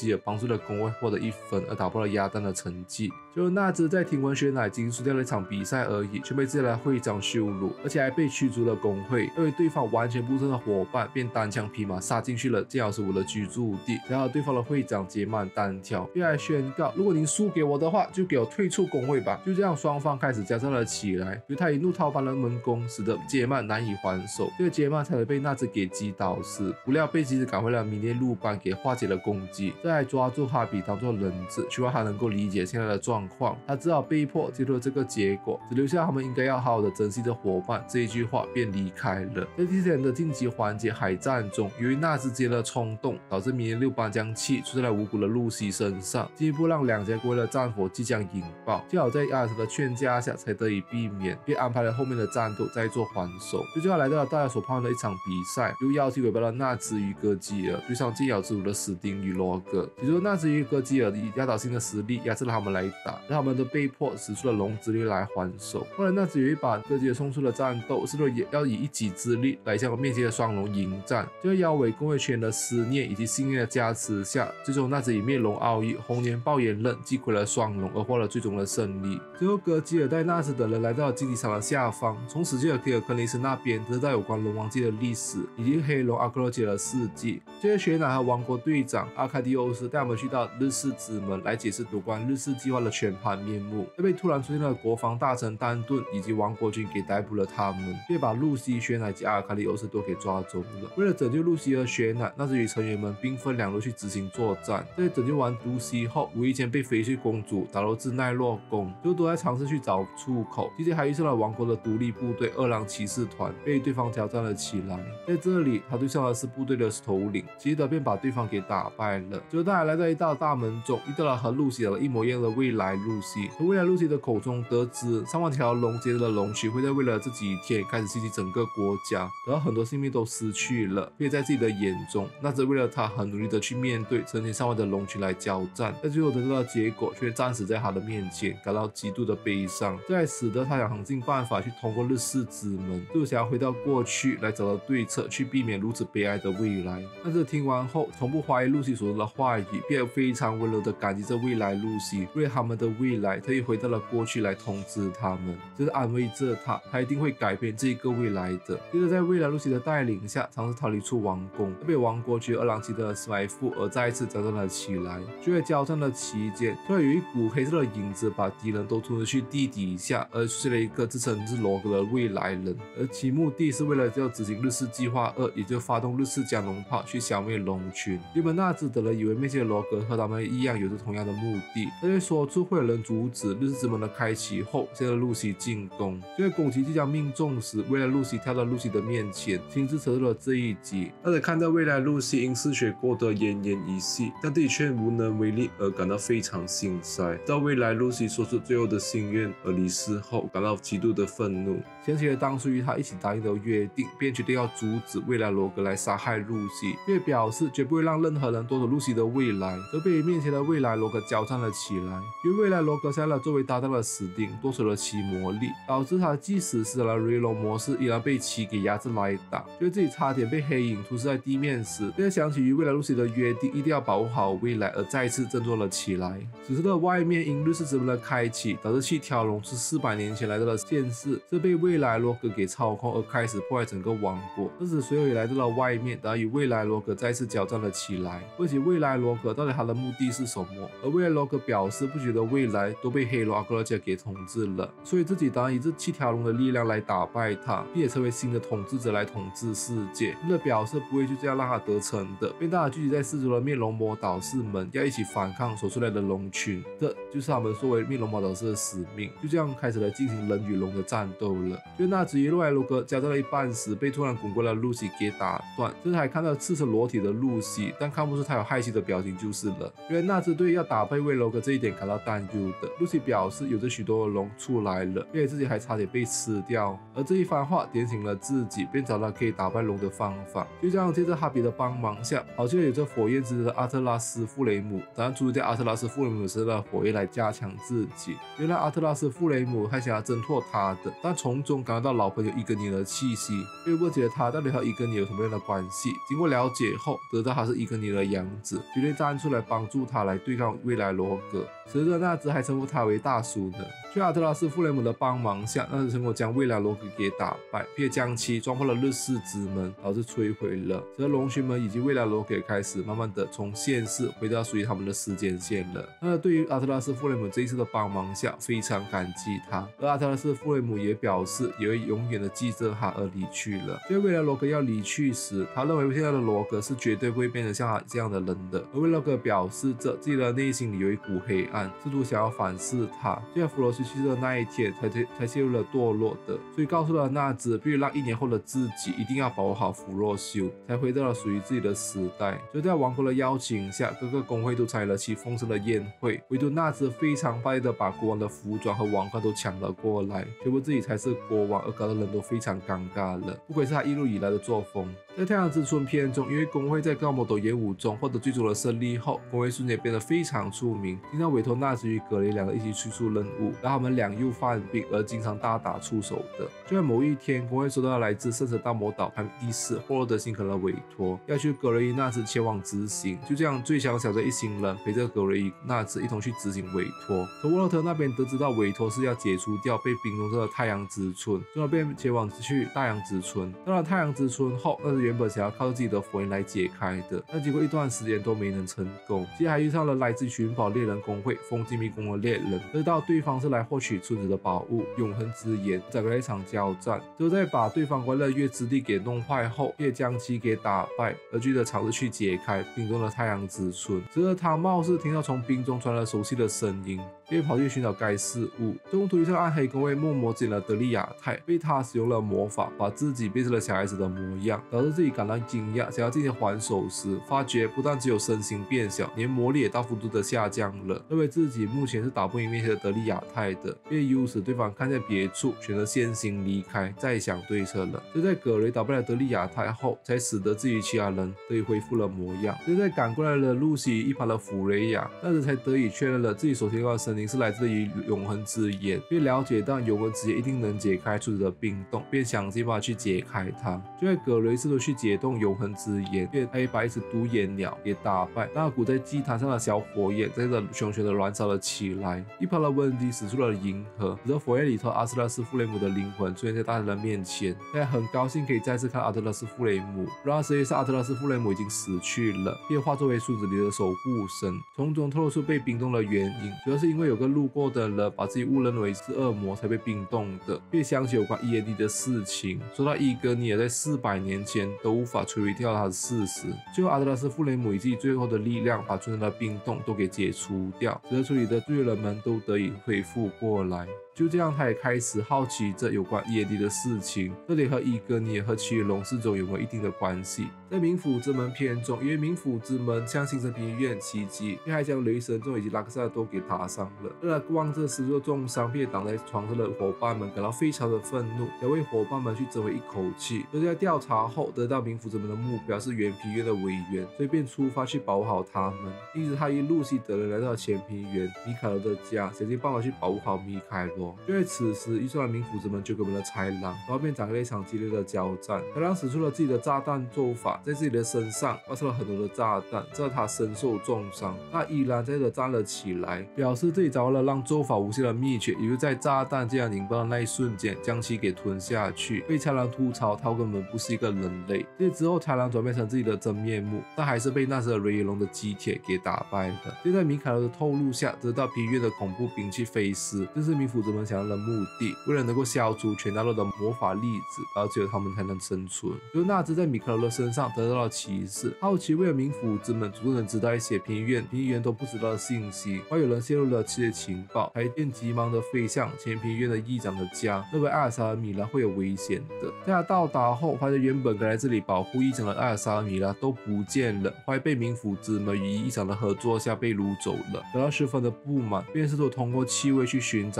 数的工会获得1分，而打破了鸭蛋的成绩。就纳兹在听闻雪乃仅输掉了一场比赛而已，却被自己的会长羞辱，而且还被驱逐了工会。因为对方完全不是的伙伴，便单枪匹马杀进去了剑老师5的居住地，然后对方的会长结满单挑，并还宣告，如果您输给我的话，就给我退出工会吧。就这样，双方开始交战了起来。由于他以怒涛般的猛攻，使得杰曼难以还手，这个杰曼才会被纳兹给击倒死。不料被及时赶回了米涅路班给化解了攻击，再来抓住哈比当做人质，希望他能够理解现在的状况。他只好被迫接受了这个结果，只留下他们应该要好好的珍惜的伙伴这一句话便离开了。在第4天的晋级环节海战中，由于纳兹之间的冲动，导致米涅六班将气出在了无辜的露西身上，进一步让两家国的战火即将引爆。幸好在阿尔斯的劝架下才得以避免，并安排了后面的战斗再做还手。最后来到了大家所盼望的一场比赛，由妖气尾巴的纳兹与戈基尔对上剑咬之徒的史丁与罗格。起初纳兹与戈基尔以压倒性的实力压制了他们来打，但他们都被迫使出了龙之力来还手。后来纳兹有一把戈基尔送出的战斗，是也要以一己之力来向面前的双龙迎战。就在妖尾工会圈的思念以及信念的加持下，最终纳兹以灭龙奥义、红莲爆炎刃击溃了双龙，而获了最终的胜利。最后戈基尔带纳兹等人来到了竞技场的下方，从死去的提尔克尼斯那边得到有关龙王记的历史以及黑龙阿克洛杰的事迹。接着雪乃和王国队长阿卡迪欧斯带我们去到日式之门来解释有关日式计划的全盘面目，被突然出现的国防大臣丹顿以及王国军给逮捕了他们，并把露西、雪乃及阿卡迪欧斯都给抓走了。为了拯救露西和雪乃，纳兹与成员们兵分2路去执行作战。在拯救完露西后，无意间被翡翠公主打入至奈洛宫，就都在尝试去找出口。期间还遇上了王国的独立部队2郎骑士团，被对方挑战了起来。在这里，他对上的是部队的头领，接着便把对方给打败了。最后他还来到一道大门中，遇到了和露西长得一模一样的未来露西。从未来露西的口中得知，上万条龙结的龙群会在未来的这几天开始袭击整个国家，然后很多性命都失去了。并在自己的眼中，纳兹为了他很努力的去面对成千上万的龙群来交战，但最后得到的结果却战死在他的面前，感到极度的悲伤。这还使得他想尽办法去通过日式之门，就想要回到过去来找到对策，去避免如此悲哀的未来。但是听完后，从不怀疑露西所说的话语，便非常温柔的感激这未来露西，为了他们的未来特意回到了过去来通知他们，就是安慰着他一定会改变这一个未来的。接着在未来露西的带领下，尝试逃离出王宫，被王国军2郎骑的埋伏，而再一次交战了起来。就在交战的期间，突然有一股黑色的影子把敌人都吞去地底下，而出现了一个自称是罗格的未来人，而其目的是为了要执行日式计划2，也就发动日式加农炮去消灭龙群。原本纳兹等人以为面前的罗格和他们一样有着同样的目的，但却说出会有人阻止日式之门的开启后，现在露西进攻。就在攻击即将命中时，未来露西跳到露西的面前，亲自扯入了这一击。而且看到未来露西因失血过得奄奄一息，但自己却无能为力而感到非常心塞。到未来露西说出最后的心愿而离世后，感到极度的愤怒，想起了当初与他一起答应的约定，便决定要阻止未来罗格来杀害露西，并表示绝不会让任何人夺走露西的未来。则被面前的未来罗格交战了起来，因为未来罗格杀了作为搭档的史丁，夺走了其魔力，导致他即使使了雷龙模式，依然被其给压制来打。就自己差点被黑影突视在地面时，便想起与未来露西的约定，一定要保护好未来，而再次振作了起来。此时的外面因日式之门的开启，导致七条龙自400年前来到了现世，这被未来罗格给操控，而开始破坏整个王国。因此随后也来到了外面，然后与未来罗格再次交战了起来。问起未来罗格到底他的目的是什么，而未来罗格表示不觉得未来都被黑龙阿克洛加给统治了，所以自己当然以这7条龙的力量来打败他，并且成为新的统治者来统治世界。为了表示不会就这样让他得逞的，便大家聚集在四周的灭龙魔导士们，要一起反抗所出来的龙群，这就是他们作为灭龙魔导士的使命。就这样开始了进行人与龙的战斗了。就纳兹与未来罗格交战到一半时，被突然滚过来的露西给打断，这才看到赤身裸体的露西，但看不出他有害羞的表情就是了。因为纳兹对要打败未来罗格这一点感到担忧的，露西表示有着许多的龙出来了，并且自己还差点被吃掉。而这一番话点醒了自己，便找到可以打败龙的方法。就这样，借着哈比的帮忙下，跑去了有着火焰之子的阿特拉斯·富雷姆，打算阻止掉阿特拉斯·富雷姆身上的火焰来加强自己。因原来阿特拉斯·弗雷姆还想要挣脱他的，但从中感到老朋友伊格尼尔的气息，又问起了他到底和伊格尼尔有什么样的关系。经过了解后，得到他是伊格尼尔的养子，决定站出来帮助他来对抗未来罗格。随着纳兹还称呼他为大叔呢。在阿特拉斯·弗雷姆的帮忙下，纳兹成功将未来罗格给打败，并且将其撞破了日式之门，导致摧毁了。随着龙群们以及未来罗格开始慢慢的从现世回到属于他们的时间线了。那对于阿特拉斯·弗雷姆这一次的帮忙下，非常感激他，而阿特拉斯·弗雷姆也表示也会永远的记着他而离去了。在未来罗格要离去时，他认为现在的罗格是绝对不会变成像他这样的人的，而未来罗格表示着自己的内心里有一股黑暗，试图想要反噬他。就在弗罗西去世的那一天才陷入了堕落的，所以告诉了纳兹必须让1年后的自己一定要保护好弗洛修，才回到了属于自己的时代。就在王国的邀请下，各个公会都参与了其丰盛的宴会，唯独纳兹非常败的把国王的服装和王冠都抢了过来，宣布自己才是国王，而搞得人都非常尴尬了。不愧是他一路以来的作风。在太阳之春篇中，因为公会在高摩斗演武中获得最终的胜利后，公会瞬间变得非常出名，经常委托纳兹与格雷两个一起去出任务，让他们俩又犯病而经常大打出手的。就在某一天，公会收到了来自圣神大魔岛排名第4霍洛德辛肯的委托，要去格雷伊纳兹前往执行。就这样，最强小队一行人陪着格雷伊纳兹一同去执行委托。从沃洛特那边得知到委托是要解除掉被冰冻着的太阳之村，最后便前往去大洋之村。到了太阳之村后，纳兹原本想要靠自己的佛印来解开的，但经过一段时间都没能成功。接着还遇上了来自寻宝猎人公会风之迷宫的猎人，知道对方是来获取村子的宝物永恒之眼，展开了一场交战。最后在把对方关乐月之地给弄坏后，也将其给打败，而继续尝试去解开冰冻的太阳之村。之后他貌似听到从冰中传来熟悉的声音，便跑去寻找该事物。中途遇上暗黑公会默默进了德利亚泰，被他使用了魔法把自己变成了小孩子的模样，导致自己感到惊讶，想要进行还手时，发觉不但只有身形变小，连魔力也大幅度的下降了，认为自己目前是打不赢面前的德利亚泰的，便诱使对方看在别处，选择先行离开，再想对策了。就在葛雷打败了德利亚泰后，才使得自己其他人得以恢复了模样。就在赶过来了露西一旁的弗雷亚，那时才得以确认了自己所听到的声音是来自于永恒之眼，并了解到永恒之眼一定能解开村子的冰冻，便想尽办法去解开它。就在葛雷试图去解冻永恒之眼，便可以把一只独眼鸟给打败。那股在祭坛上的小火焰在这熊熊的燃烧了起来。一旁的温迪使出了银河，使得火焰里头阿特拉斯·弗雷姆的灵魂出现在大家的面前。大家很高兴可以再次看阿特拉斯·弗雷姆，然而实际上阿特拉斯·弗雷姆已经死去了，并化作为树子里的守护神，从中透露出被冰冻的原因，主要是因为有个路过的人把自己误认为是恶魔才被冰冻的，并想起有关 EAD 的事情，说到伊格尼尔在400年前都无法摧毁掉他的事实。最后阿特拉斯·弗雷姆以自己最后的力量把村上的冰冻都给解除掉，使得村里的罪人们都得以恢复过来。就这样，他也开始好奇着有关耶迪的事情，这里和伊格尼尔和其余龙氏中有没有一定的关系。在冥府之门篇中，因为冥府之门向星神平原院袭击，并还将雷神众以及拉克萨都给打伤了。为了望着死受重伤并挡在床上的伙伴们感到非常的愤怒，想为伙伴们去争回一口气。就在调查后得到冥府之门的目标是原平原的委员，所以便出发去保护好他们。因此他与露西等人来到了前平原米凯罗的家，想尽办法去保护好米凯罗。就在此时，遇上了冥府之门9个门的豺狼，然后便展开了一场激烈的交战。豺狼使出了自己的炸弹做法，在自己的身上发射了很多的炸弹，这让他身受重伤。他依然在这站了起来，表示自己掌握了让咒法无限的秘诀，也就是在炸弹这样引爆的那一瞬间将其给吞下去。被豺狼吐槽他根本不是一个人类。这之后，豺狼转变成自己的真面目，但还是被那时的雷野龙的机铁给打败了。就在米凯罗的透露下，得到平原的恐怖兵器飞丝，这是冥府之门想要的目的。为了能够消除全大陆的魔法粒子，然后只有他们才能生存。就纳兹在米凯罗的身上得到了启示，好奇为了冥府之门主动能知道一些平原都不知道的信息，还有人泄露了这些情报，还便急忙的飞向前平原的议长的家，认为艾尔萨尔米拉会有危险的。在他到达后，发现原本该来这里保护议长的艾尔萨尔米拉都不见了，还被冥府之门与议长的合作下被掳走了，感到十分的不满，便试图通过气味去寻找艾尔萨尔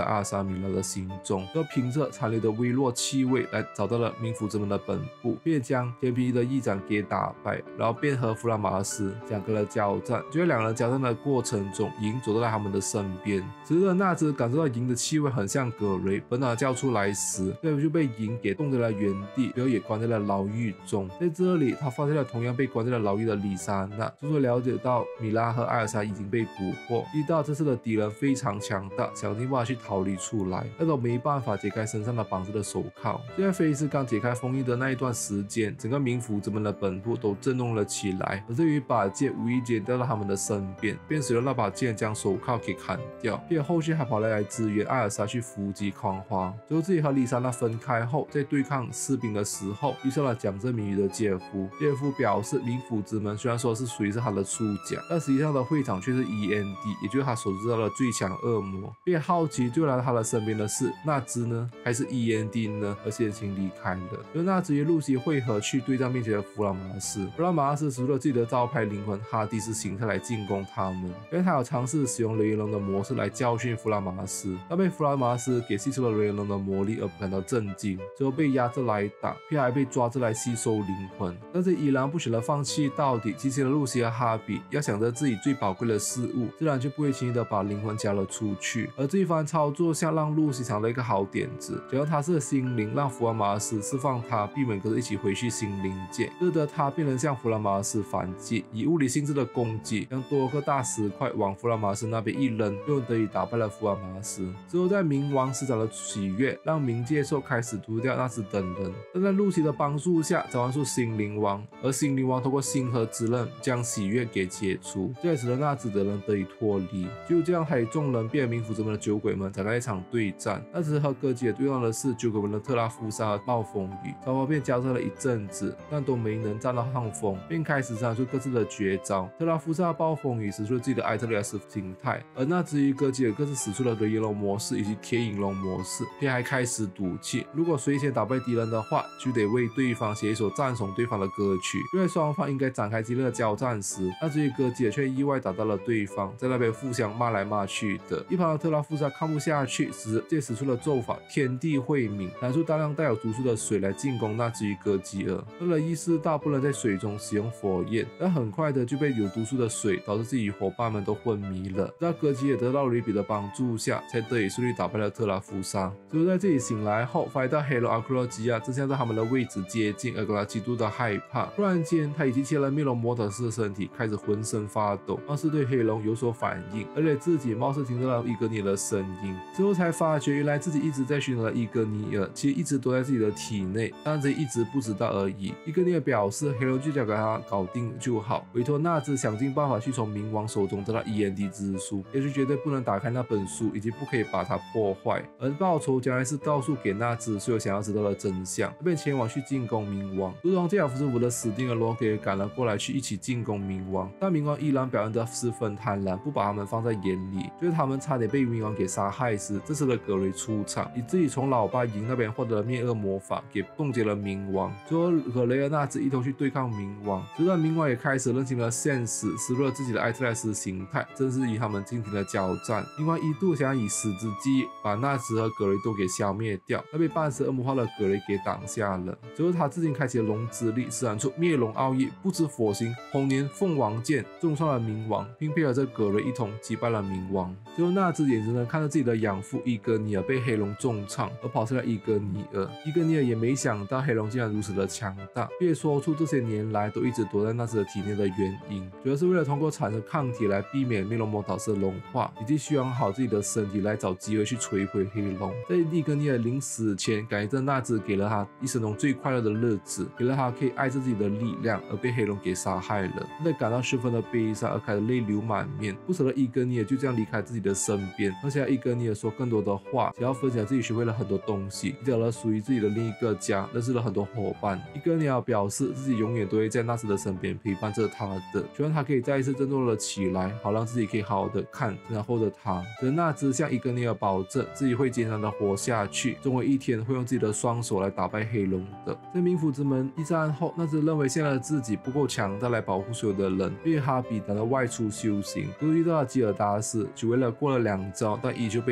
米拉的行踪，就凭着残留的微弱气味来找到了冥府之门的本部，并将天皮的议长给打败，然后便和弗拉马斯展开了交战。就在两人交战的过程中，银走到了他们的身边。此时的纳兹感受到银的气味很像葛雷，本能叫出来时，就被银给冻在了原地，然后也关在了牢狱中。在这里，他发现了同样被关在了牢狱的丽莎娜，就是了解到米拉和艾尔莎已经被捕获，遇到这次的敌人非常强大，想尽办法去逃离出来，但都没办法解开身上的绑着的手铐。就在菲斯刚解开封印的那一段时间，整个冥府之门的本部都震动了起来，而这一把剑无意间掉到他们的身边，便使用那把剑将手铐给砍掉，并后续还跑来支援艾尔莎去伏击狂花。最后自己和丽莎娜分开后，在对抗士兵的时候遇上了讲这谜语的姐夫。姐夫表示冥府之门虽然说是属于他的属甲，但实际上的会长却是 END， 也就是他所知道的最强恶魔，并好奇就来到他的身边的是纳兹呢还是 END 呢，而先行离开了。由纳兹与露西会合去对战面前的弗拉马斯，弗拉马斯使出了自己的招牌灵魂哈迪斯形态来进攻他们，因为他有尝试使用雷龙的模式来教训弗拉马斯，但被弗拉马斯给吸收了雷龙的魔力而感到震惊，最后被压着来打，并还被抓着来吸收灵魂，但是依然不选择放弃到底。激起了露西和哈比要想着自己最宝贵的事物，自然就不会轻易的把灵魂交了出去。而这一番操作像让露西想到一个好点子，只要他是心灵，让弗拉马斯释放他，避免跟着一起回去心灵界，使得他便能向弗拉马斯反击，以物理性质的攻击，将多个大石块往弗拉马斯那边一扔，就得以打败了弗拉马斯。之后在冥王施展了喜悦，让冥界兽开始屠掉纳兹等人，但在露西的帮助下召唤出心灵王，而心灵王通过星河之刃将喜悦给解除，这也使得纳兹的人得以脱离。就这样，他与众人便冥府之门的酒鬼们展开一场对战。那时和哥吉尔对抗的是酒鬼们的特拉夫莎和暴风雨，双方便交战了一阵子，但都没能占到上风，并开始展出各自的绝招。特拉夫莎和暴风雨使出了自己的艾特利亚斯形态，而纳兹与哥吉尔各自使出了雷龙模式以及铁影龙模式，并还开始赌气，如果谁先打败敌人的话，就得为对方写一首赞颂对方的歌曲。就在双方应该展开激烈的交战时，纳兹与哥吉尔却意外打到了对方，在那边互相骂来骂去的。一旁的特拉夫莎看不下去，直接使出了咒法天地慧明，拿出大量带有毒素的水来进攻纳兹与哥吉尔。为了意识到不能在水中使用火焰，但很快的就被有毒素的水导致自己与伙伴们都昏迷了。在哥吉尔得到吕比的帮助下，才得以顺利打败了特拉夫莎。只有在自己醒来后，发现到黑龙阿克洛基亚正向在他们的位置接近，而感到极度的害怕。突然间，他已经切了灭龙魔导士的身体，开始浑身发抖，貌似对黑龙有所反应，而且自己貌似听到了伊格尼尔的声音。之后才发觉，原来自己一直在寻找的伊格尼尔，其实一直都在自己的体内，但自己一直不知道而已。伊格尼尔表示，黑龙就交给他搞定就好，委托纳兹想尽办法去从冥王手中得到 END 之书，也是绝对不能打开那本书，以及不可以把它破坏。而报酬将来是告诉给纳兹所有想要知道的真相，便前往去进攻冥王。如同这样，福斯福的死定了罗给赶了过来，去一起进攻冥王，但冥王依然表现得十分贪婪，不把他们放在眼里。就是他们差点被冥王给杀害时，这时的葛雷出场，以自己从老爸营那边获得了灭恶魔法，给冻结了冥王。最后和雷尔纳兹一同去对抗冥王，直到冥王也开始认清了现实，失落了自己的艾特莱斯形态，正式与他们进行了交战。冥王一度想以死之计把纳兹和葛雷都给消灭掉，但被半死恶魔化的葛雷给挡下了。最后他自行开启了龙之力，施展出灭龙奥义，不知火星红年凤凰剑，重创了冥王，并配合着葛雷一同击败了冥王。最后纳兹眼睁睁看着自己的养父伊格尼尔被黑龙重创，而跑出了伊格尼尔。伊格尼尔也没想到黑龙竟然如此的强大，并说出这些年来都一直躲在纳兹的体内的原因，主要是为了通过产生抗体来避免灭龙魔导士的融化，以及修养好自己的身体来找机会去摧毁黑龙。在伊格尼尔临死前，感谢纳兹给了他一生中最快乐的日子，给了他可以爱着自己的力量，而被黑龙给杀害了。他在感到十分的悲伤，而开始泪流满面，不舍得伊格尼尔就这样离开自己的身边，而且伊格尼尔说更多的话，想要分享自己学会了很多东西，找了属于自己的另一个家，认识了很多伙伴。伊格尼尔表示自己永远都会在纳兹的身边陪伴着他的，希望他可以再一次振作了起来，好让自己可以好好的看然后的他。而纳兹向伊格尼尔保证自己会坚强的活下去，终有一天会用自己的双手来打败黑龙的。在冥府之门一战后，纳兹认为现在的自己不够强大来保护所有的人，并哈比等的外出修行，都遇到了吉尔达斯，只为了过了2招，但依旧被秒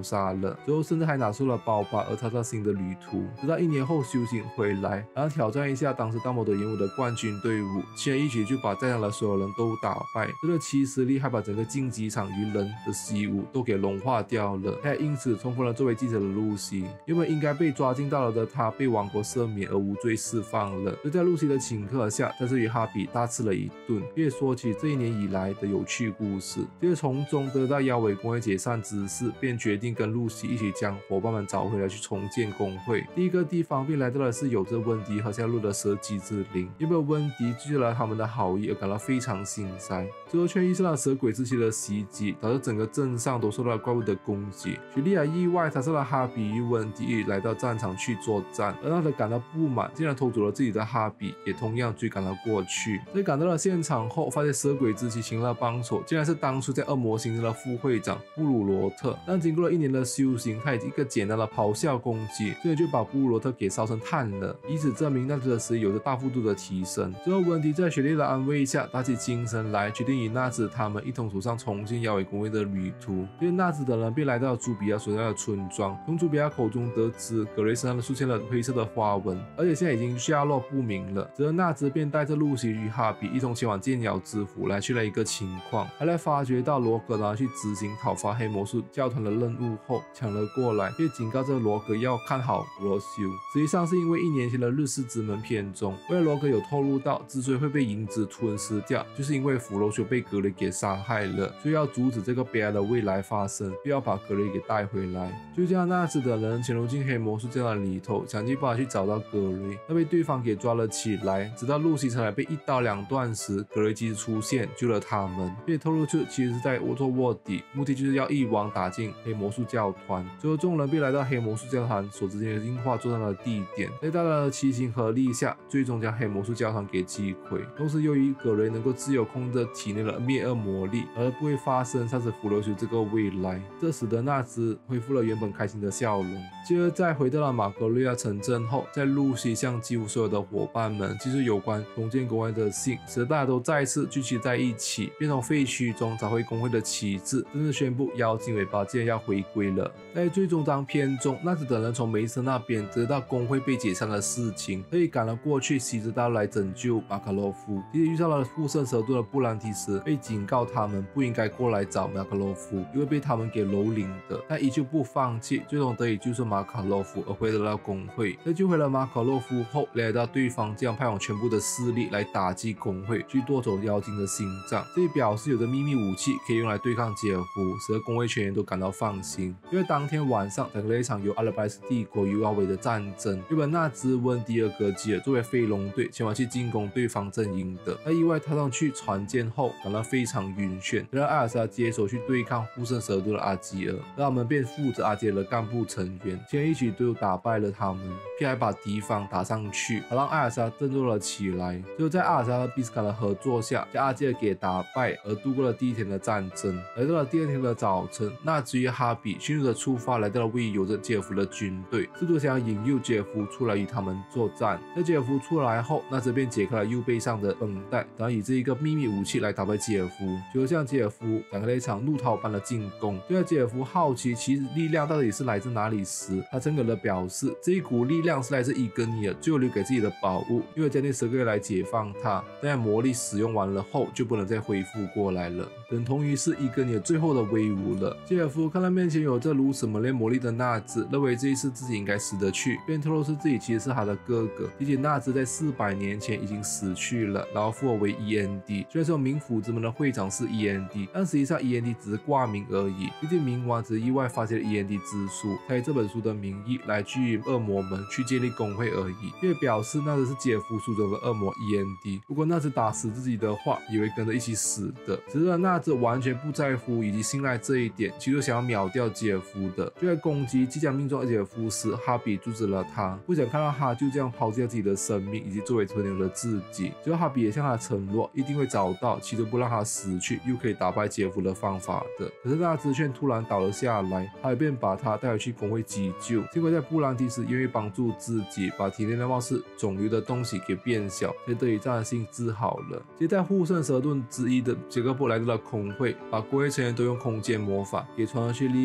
杀了，最后甚至还拿出了包包而踏上新的旅途。直到1年后修行回来，然后挑战一下当时大魔头演武的冠军队伍，7人一起就把在场的所有人都打败。这个其实力还把整个竞技场与人的习武都给融化掉了，他也因此重逢了作为记者的露西。原本应该被抓进大牢的他被王国赦免而无罪释放了。就在露西的请客下，再次与哈比大吃了一顿，并说起这1年以来的有趣故事。接着从中得到妖尾工会解散之事，便决定跟露西一起将伙伴们找回来去重建工会。第一个地方便来到的是有着温迪和夏露的蛇姬之灵，因为温迪拒绝了他们的好意而感到非常心塞，最后却遇上了蛇鬼之气的袭击，导致整个镇上都受到了怪物的攻击。雪莉亚意外踏上了哈比与温迪来到战场去作战，而让他感到不满，竟然偷走了自己的哈比，也同样追赶了过去。在赶到了现场后，发现蛇鬼之气请了帮手，竟然是当初在恶魔行星的副会长布鲁罗特。但经过了1年的修行，他以一个简单的咆哮攻击，最后就把布鲁罗特给烧成炭了，以此证明纳兹的实力有着大幅度的提升。最后温迪在雪莉的安慰下打起精神来，决定与纳兹他们一同走上重建妖尾工会的旅途。因为纳兹的人便来到了朱比亚所在的村庄，从朱比亚口中得知格雷身上出现了灰色的花纹，而且现在已经下落不明了。之后纳兹便带着露西与哈比一同前往剑妖之府来去了一个情况，还来发觉到罗格然后去执行讨伐黑魔术教团的任务后抢了过来，并警告着罗格要看好罗修。实际上是因为1年前的日式之门篇中，为了罗格有透露到之所以会被影子吞噬掉，就是因为弗罗修被格雷给杀害了，所以要阻止这个悲哀的未来发生，必要把格雷给带回来。就这样，纳兹的人潜入进黑魔术教团里头，想尽办法去找到格雷，但被对方给抓了起来。直到露西才来被1刀2断时，格雷及时出现救了他们，并透露出其实是在做卧底，目的就是要一网打尽黑魔术教团。最后众人便来到黑魔术教团所执行的硬化作战的地点，在大家的齐心合力下，最终将黑魔术教团给击溃。同时由于格雷能够自由控制体内的灭恶魔力，而不会发生杀死弗罗修这个未来，这使得纳兹恢复了原本开心的笑容。接着在回到了马格瑞亚城镇后，在露西向几乎所有的伙伴们记述有关重建工会的信，使得大家都再次聚集在一起，并从废墟中找回工会的旗帜，正式宣布妖精尾巴既然要回归了。在最终章篇中，纳兹等人从梅森那边得到工会被解散的事情，所以赶了过去西之道来拯救马卡洛夫。即使遇到了护圣蛇盾的布兰提斯，被警告他们不应该过来找马卡洛夫，因为被他们给蹂躏的，但依旧不放弃，最终得以救出马卡洛夫而回到了工会。在救回了马卡洛夫后，来到对方将派往全部的势力来打击工会，去夺走妖精的心脏。这也表示有着秘密武器可以用来对抗杰夫，使得工会全员都感到放心。因为当天晚上展开了一场由阿尔拜斯帝国与妖尾的战争，日本纳兹温迪尔格吉尔作为飞龙队前往去进攻对方阵营的，在意外踏上去船舰后感到非常晕眩，就让艾尔莎接手去对抗护圣蛇盾的阿基尔，而他们便负责阿基尔的干部成员，先一起都打败了他们，并还把敌方打上去，好让艾尔莎振作了起来。最后在艾尔莎和比斯卡的合作下，将阿基尔给打败，而度过了第1天的战争。来到了第2天的早晨，纳兹与哈比迅速的出发，来到了位于有着杰夫的军队，试图想要引诱杰夫出来与他们作战。在杰夫出来后，纳兹便解开了右背上的绷带，然后以这一个秘密武器来打败杰夫，就向杰夫展开了一场怒涛般的进攻。就在杰夫好奇其力量到底是来自哪里时，他诚恳地表示，这一股力量是来自伊格尼尔最后留给自己的宝物，因为将近10个月来解放它，但在魔力使用完了后就不能再恢复过来了，等同于是伊格尼尔最后的威武了。杰夫看到面前有着如此猛烈魔力的纳兹，认为这一次自己应该死得去，便透露出自己其实是他的哥哥，提起纳兹在400年前已经死去了，然后复活为 END。虽然说冥府之门的会长是 END， 但实际上 END 只是挂名而已，毕竟冥王只是意外发现了 END 之书，才以这本书的名义来拒恶魔们去建立工会而已，并表示纳兹是杰夫书中的恶魔 END， 如果纳兹打死自己的话，也会跟着一起死的。只是纳兹完全不在乎以及信赖这一点，其实想要秒掉杰夫的。就在攻击即将命中杰夫时，哈比阻止了他，不想看到他就这样抛弃了自己的生命以及作为存留的自己。最后哈比也向他承诺，一定会找到其中不让他死去又可以打败杰夫的方法的。可是纳兹却突然倒了下来，哈比便把他带回去工会急救。幸亏在布兰提斯愿意帮助自己，把体内那貌似肿瘤的东西给变小，才得以暂时治好了。接在护圣蛇盾之一的杰克波来到了工会，把工会成员都用空间魔法给传上去利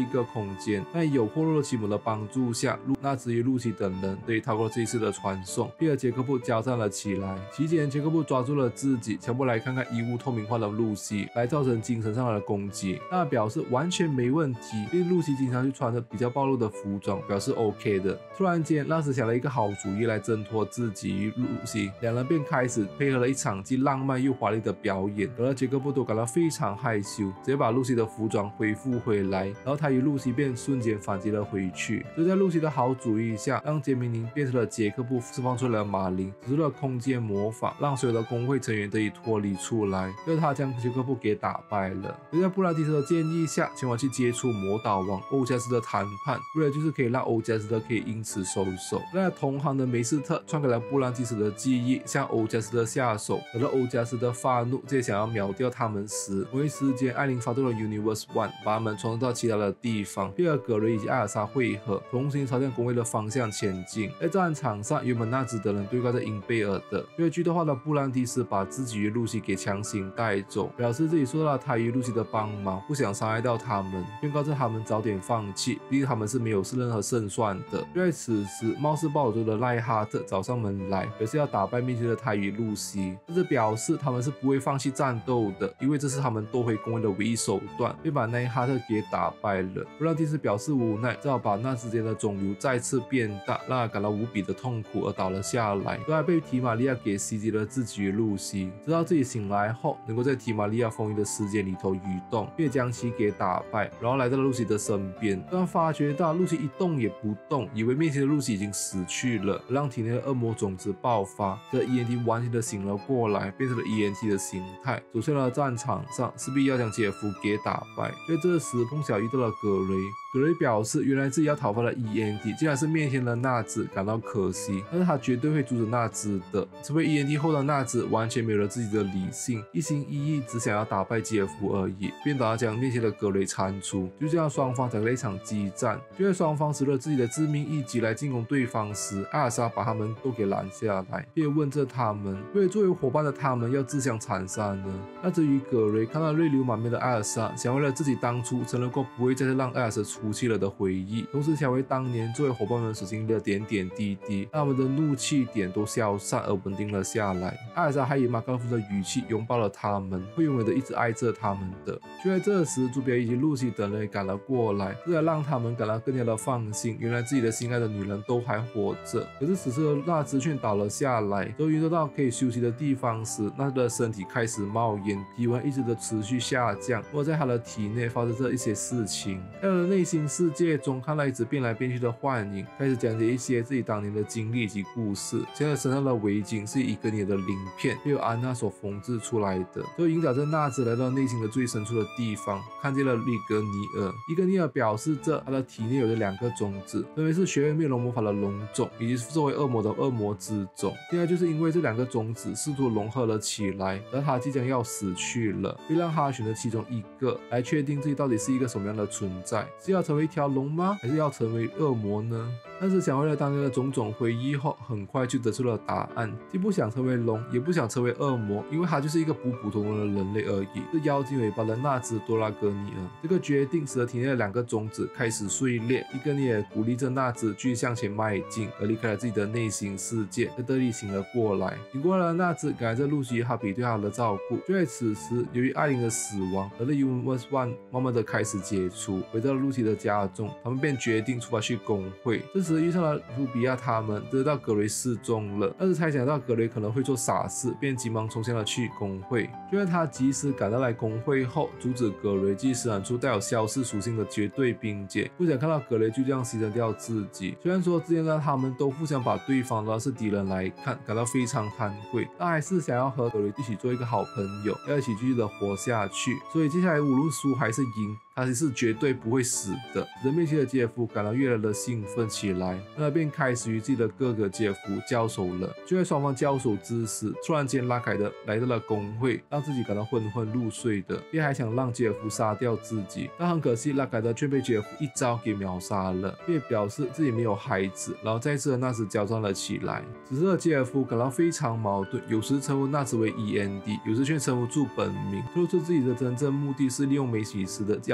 一个空间。在有霍洛奇姆的帮助下，纳兹与露西等人得以逃过这一次的传送，并和杰克布交战了起来。期间，杰克布抓住了自己，强迫来看看衣物透明化的露西，来造成精神上的攻击。他表示完全没问题，并露西经常去穿着比较暴露的服装，表示 OK 的。突然间，纳兹想了一个好主意来挣脱自己与露西，两人便开始配合了一场既浪漫又华丽的表演，搞得杰克布都感到非常害羞，直接把露西的服装恢复回来，然后他与露西便瞬间反击了回去。就在露西的好主意下，让杰明宁变成了杰克布释放出来的马林，使出了空间魔法，让所有的工会成员得以脱离出来，最后他将杰克布给打败了。就在布兰蒂斯的建议下，前往去接触魔导王欧加斯的谈判，为了就是可以让欧加斯特可以因此收手。那同行的梅斯特篡改了布兰蒂斯的记忆，向欧加斯特下手，得到欧加斯特发怒，直接想要秒掉他们时，同一时间艾琳发动了 Universe One， 把他们传送到其他的地方，并和葛雷以及艾尔莎会合，重新朝向工会的方向前进。在战场上，原本纳兹的人对抗着英贝尔的，因为剧透化的布兰蒂斯把自己与露西给强行带走，表示自己受到了他与露西的帮忙，不想伤害到他们，并告知他们早点放弃，毕竟他们是没有任何胜算的。就在此时，貌似暴走的赖哈特找上门来，表示要打败面前的他与露西，甚至表示他们是不会放弃战斗的，因为这是他们夺回工会的唯一手段，并把赖哈特给打败了。布兰蒂斯表示无奈，只好把那之间的肿瘤再次变大，让他感到无比的痛苦而倒了下来，都还被提玛利亚给袭击了自己与露西。直到自己醒来后，能够在提玛利亚封印的时间里头移动，并将其给打败，然后来到了露西的身边。当发觉到露西一动也不动，以为面前的露西已经死去了，让体内的恶魔种子爆发，这 ENT 完全的醒了过来，变成了 ENT 的形态，走向了战场上，势必要将杰夫给打败。在这时，碰巧遇到了葛雷。葛雷表示，原来自己要讨伐的 ENT 竟然是面前的纳兹，感到可惜，但是他绝对会阻止纳兹的。成为 ENT 后的纳兹完全没有了自己的理性，一心一意只想要打败杰夫而已，便打算将面前的葛雷铲除。就这样，双方展开了一场激战。就在双方使了自己的致命一击来进攻对方时，艾尔莎把他们都给拦下来，并问着他们，为了作为伙伴的他们要自相残杀呢？那至于葛雷看到泪流满面的艾尔莎，想为了自己当初承诺过不会再次让艾尔莎出气了的回忆，同时想为当年作为伙伴们所经历的点点滴滴，让他们的怒气点都消散而稳定了下来。艾尔莎还以马高夫的语气拥抱了他们，会永远的一直爱着他们的。就在这时，朱比尔以及露西等人赶了过来，这才让他们感到更加的放心，原来自己的心爱的女人都还活着。可是此时纳兹却倒了下来，都运动到可以休息的地方时，纳兹的身体开始冒烟，体温一直的持续下降，或者在他的体内发生着一些事情。在他的内心世界中，看到一直变来变去的幻影，开始讲解一些自己当年的经历以及故事。现在身上的围巾是一个年的鳞片，由安娜所缝制出来的。就引导着纳兹来到内心的最深处的地方，看见了利格尼尔。利格尼尔表示着他的体内有着2个种子，分别是学会灭龙魔法的龙种，以及作为恶魔的恶魔之种。现在就是因为这2个种子试图融合了起来，而他即将要死去了，并让他选择其中一个，来确定自己到底是一个什么样的存在，是要成为一条龙吗？还是要成为恶魔呢？但是想回了当年的种种回忆后，很快就得出了答案，既不想成为龙，也不想成为恶魔，因为他就是一个普普通通的人类而已，是妖精尾巴的纳兹多拉戈尼尔。这个决定使得体内的2个种子开始碎裂，利格尼尔鼓励着纳兹继续向前迈进，而离开了自己的内心世界，才得以醒了过来。醒过来的纳兹感谢露西与哈比对他的照顾。就在此时，由于艾琳的死亡，而的 Universe One 慢慢的开始解除，回到了露西的家中，他们便决定出发去工会。这时遇上了卢比亚他们，得到葛雷失踪了，但是猜想到葛雷可能会做傻事，便急忙冲向了去工会。就在他及时赶到来工会后，阻止葛雷继施展出带有消逝属性的绝对冰结，不想看到葛雷就这样牺牲掉自己。虽然说之前的他们都互相把对方当是敌人来看，感到非常惭愧，但还是想要和葛雷一起做一个好朋友，要一起继续的活下去。所以接下来无论输还是赢，他是绝对不会死的。人面前的杰夫感到越来越兴奋起来，那便开始与自己的哥哥杰夫交手了。就在双方交手之时，突然间拉凯德来到了工会，让自己感到昏昏入睡的，并还想让杰夫杀掉自己，但很可惜拉凯德却被杰夫一招给秒杀了，并表示自己没有孩子，然后再次和纳兹交战了起来。此时的杰夫感到非常矛盾，有时称呼纳兹为 END， 有时却称呼住本名，透露出自己的真正目的是利用梅西斯的妖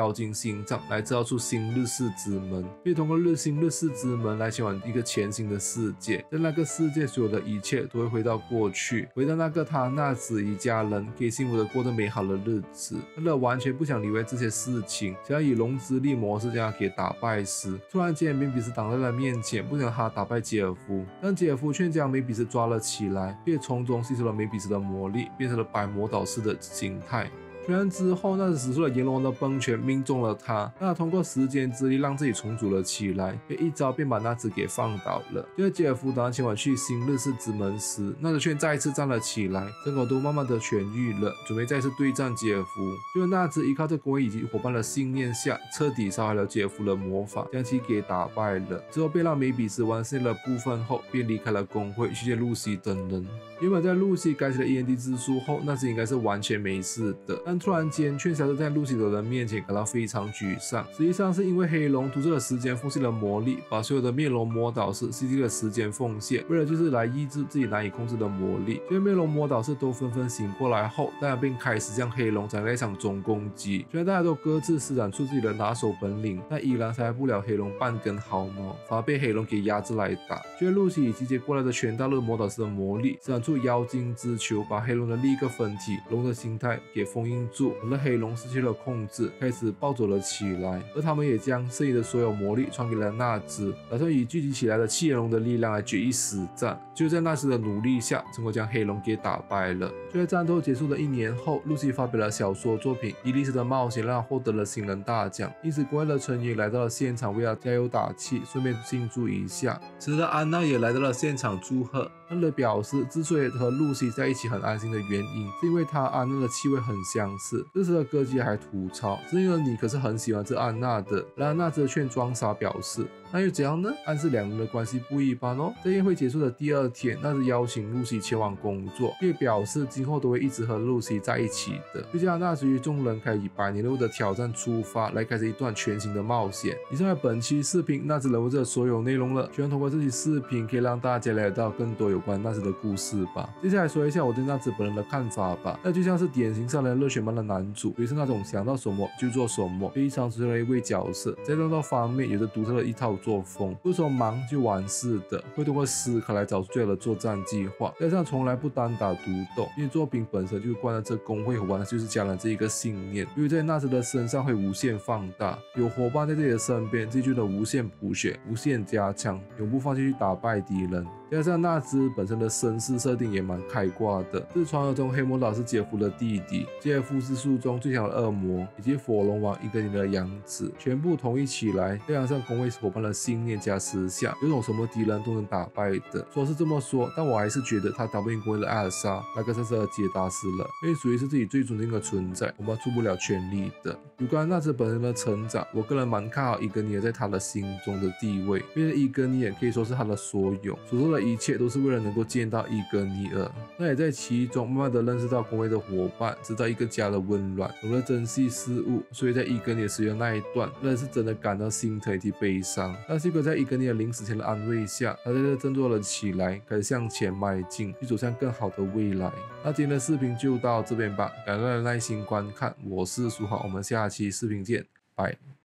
妖精心脏来制造出新日式之门，可以通过新日式之门来前往一个全新的世界。在那个世界，所有的一切都会回到过去，回到那个他娜子一家人可以幸福的过着美好的日子。他的完全不想理会这些事情，想要以龙之力模式将他给打败时，突然间梅比斯挡在了面前，不想他打败杰尔夫，但杰尔夫却将梅比斯抓了起来，并从中吸收了梅比斯的魔力，变成了百魔导士的形态。虽然之后那使出了阎罗王的崩拳命中了他，但他通过时间之力让自己重组了起来，并一招便把娜子给放倒了。就在杰尔夫打算前往去新日式之门时，娜子却再一次站了起来，整口都慢慢的痊愈了，准备再次对战杰尔夫。就在娜子依靠着工会以及伙伴的信念下，彻底杀害了杰尔夫的魔法，将其给打败了。之后便让梅比斯完成了部分后，便离开了工会去见露西等人。原本在露西改起了 END 之术后，娜子应该是完全没事的，但突然间却消失在露西的人面前，感到非常沮丧。实际上是因为黑龙涂着了时间缝隙的魔力，把所有的灭龙魔导士吸进了时间缝线，为了就是来抑制自己难以控制的魔力。所以灭龙魔导士都纷纷醒过来后，大家便开始向黑龙展开一场总攻击。虽然大家都各自施展出自己的拿手本领，但依然杀不了黑龙半根毫毛，反而被黑龙给压制来打。就在露西以集结过来的全大陆魔导士的魔力，施展出妖精之球，把黑龙的另一个分体龙的形态给封印住，使得黑龙失去了控制，开始暴走了起来。而他们也将剩余的所有魔力传给了娜兹，打算以聚集起来的七人龙的力量来决一死战。就在娜兹的努力下，成功将黑龙给打败了。就在战斗结束的1年后，露西发表了小说作品《伊丽丝的冒险》，让她获得了新人大奖。因此，工会的成员来到了现场为她加油打气，顺便庆祝一下。此时的安娜也来到了现场祝贺。安娜表示，之所以和露西在一起很安心的原因，是因为她安娜的气味很相似。这时的歌姬还吐槽，是因为你可是很喜欢这安娜的。然而娜则劝装傻表示，那又怎样呢？暗示两人的关系不一般哦。在宴会结束的第2天，娜兹邀请露西前往工作，并表示今后都会一直和露西在一起的。就这样，娜兹与众人开始以100年任务的挑战出发，来开始一段全新的冒险。以上是本期视频娜兹人物的所有内容了，希望通过这期视频可以让大家了解到更多有关娜兹的故事吧。接下来说一下我对娜兹本人的看法吧。那就像是典型上的热血漫的男主，也是那种想到什么就做什么，非常出色的一位角色。在战斗方面有着独特的一套作风，不是说忙就完事的，会通过思考来找出最好的作战计划。加上从来不单打独斗，因为作品本身就灌了这工会伙伴就是家人这一个信念，因为在娜兹的身上会无限放大，有伙伴在自己的身边，自己就能无限补血、无限加强，永不放弃去打败敌人。加上娜兹本身的身世设定也蛮开挂的，是传说中黑魔导士杰夫的弟弟，杰尔夫是书中最强的恶魔，以及火龙王伊格尼的养子，全部统一起来，再加上工会伙伴的信念加思想，有种什么敌人都能打败的。说是这么说，但我还是觉得他打不赢工会的艾尔莎，那个是尔杰达斯了，因为属于是自己最尊敬的存在，我们出不了全力的。有关娜兹本人的成长，我个人蛮看好伊格尼尔在他的心中的地位，因为伊格尼尔可以说是他的所有，所做的一切都是为了能够见到伊格尼尔。那也在其中慢慢的认识到工会的伙伴，知道一个家的温暖，懂得珍惜事物。所以在伊格尼尔死的那一段，那是真的感到心疼以及悲伤。但是在伊格尼尔临死前的安慰下，他在这振作了起来，开始向前迈进，去走向更好的未来。那今天的视频就到这边吧，感谢大家的耐心观看，我是苏豪，我们下期视频见，拜。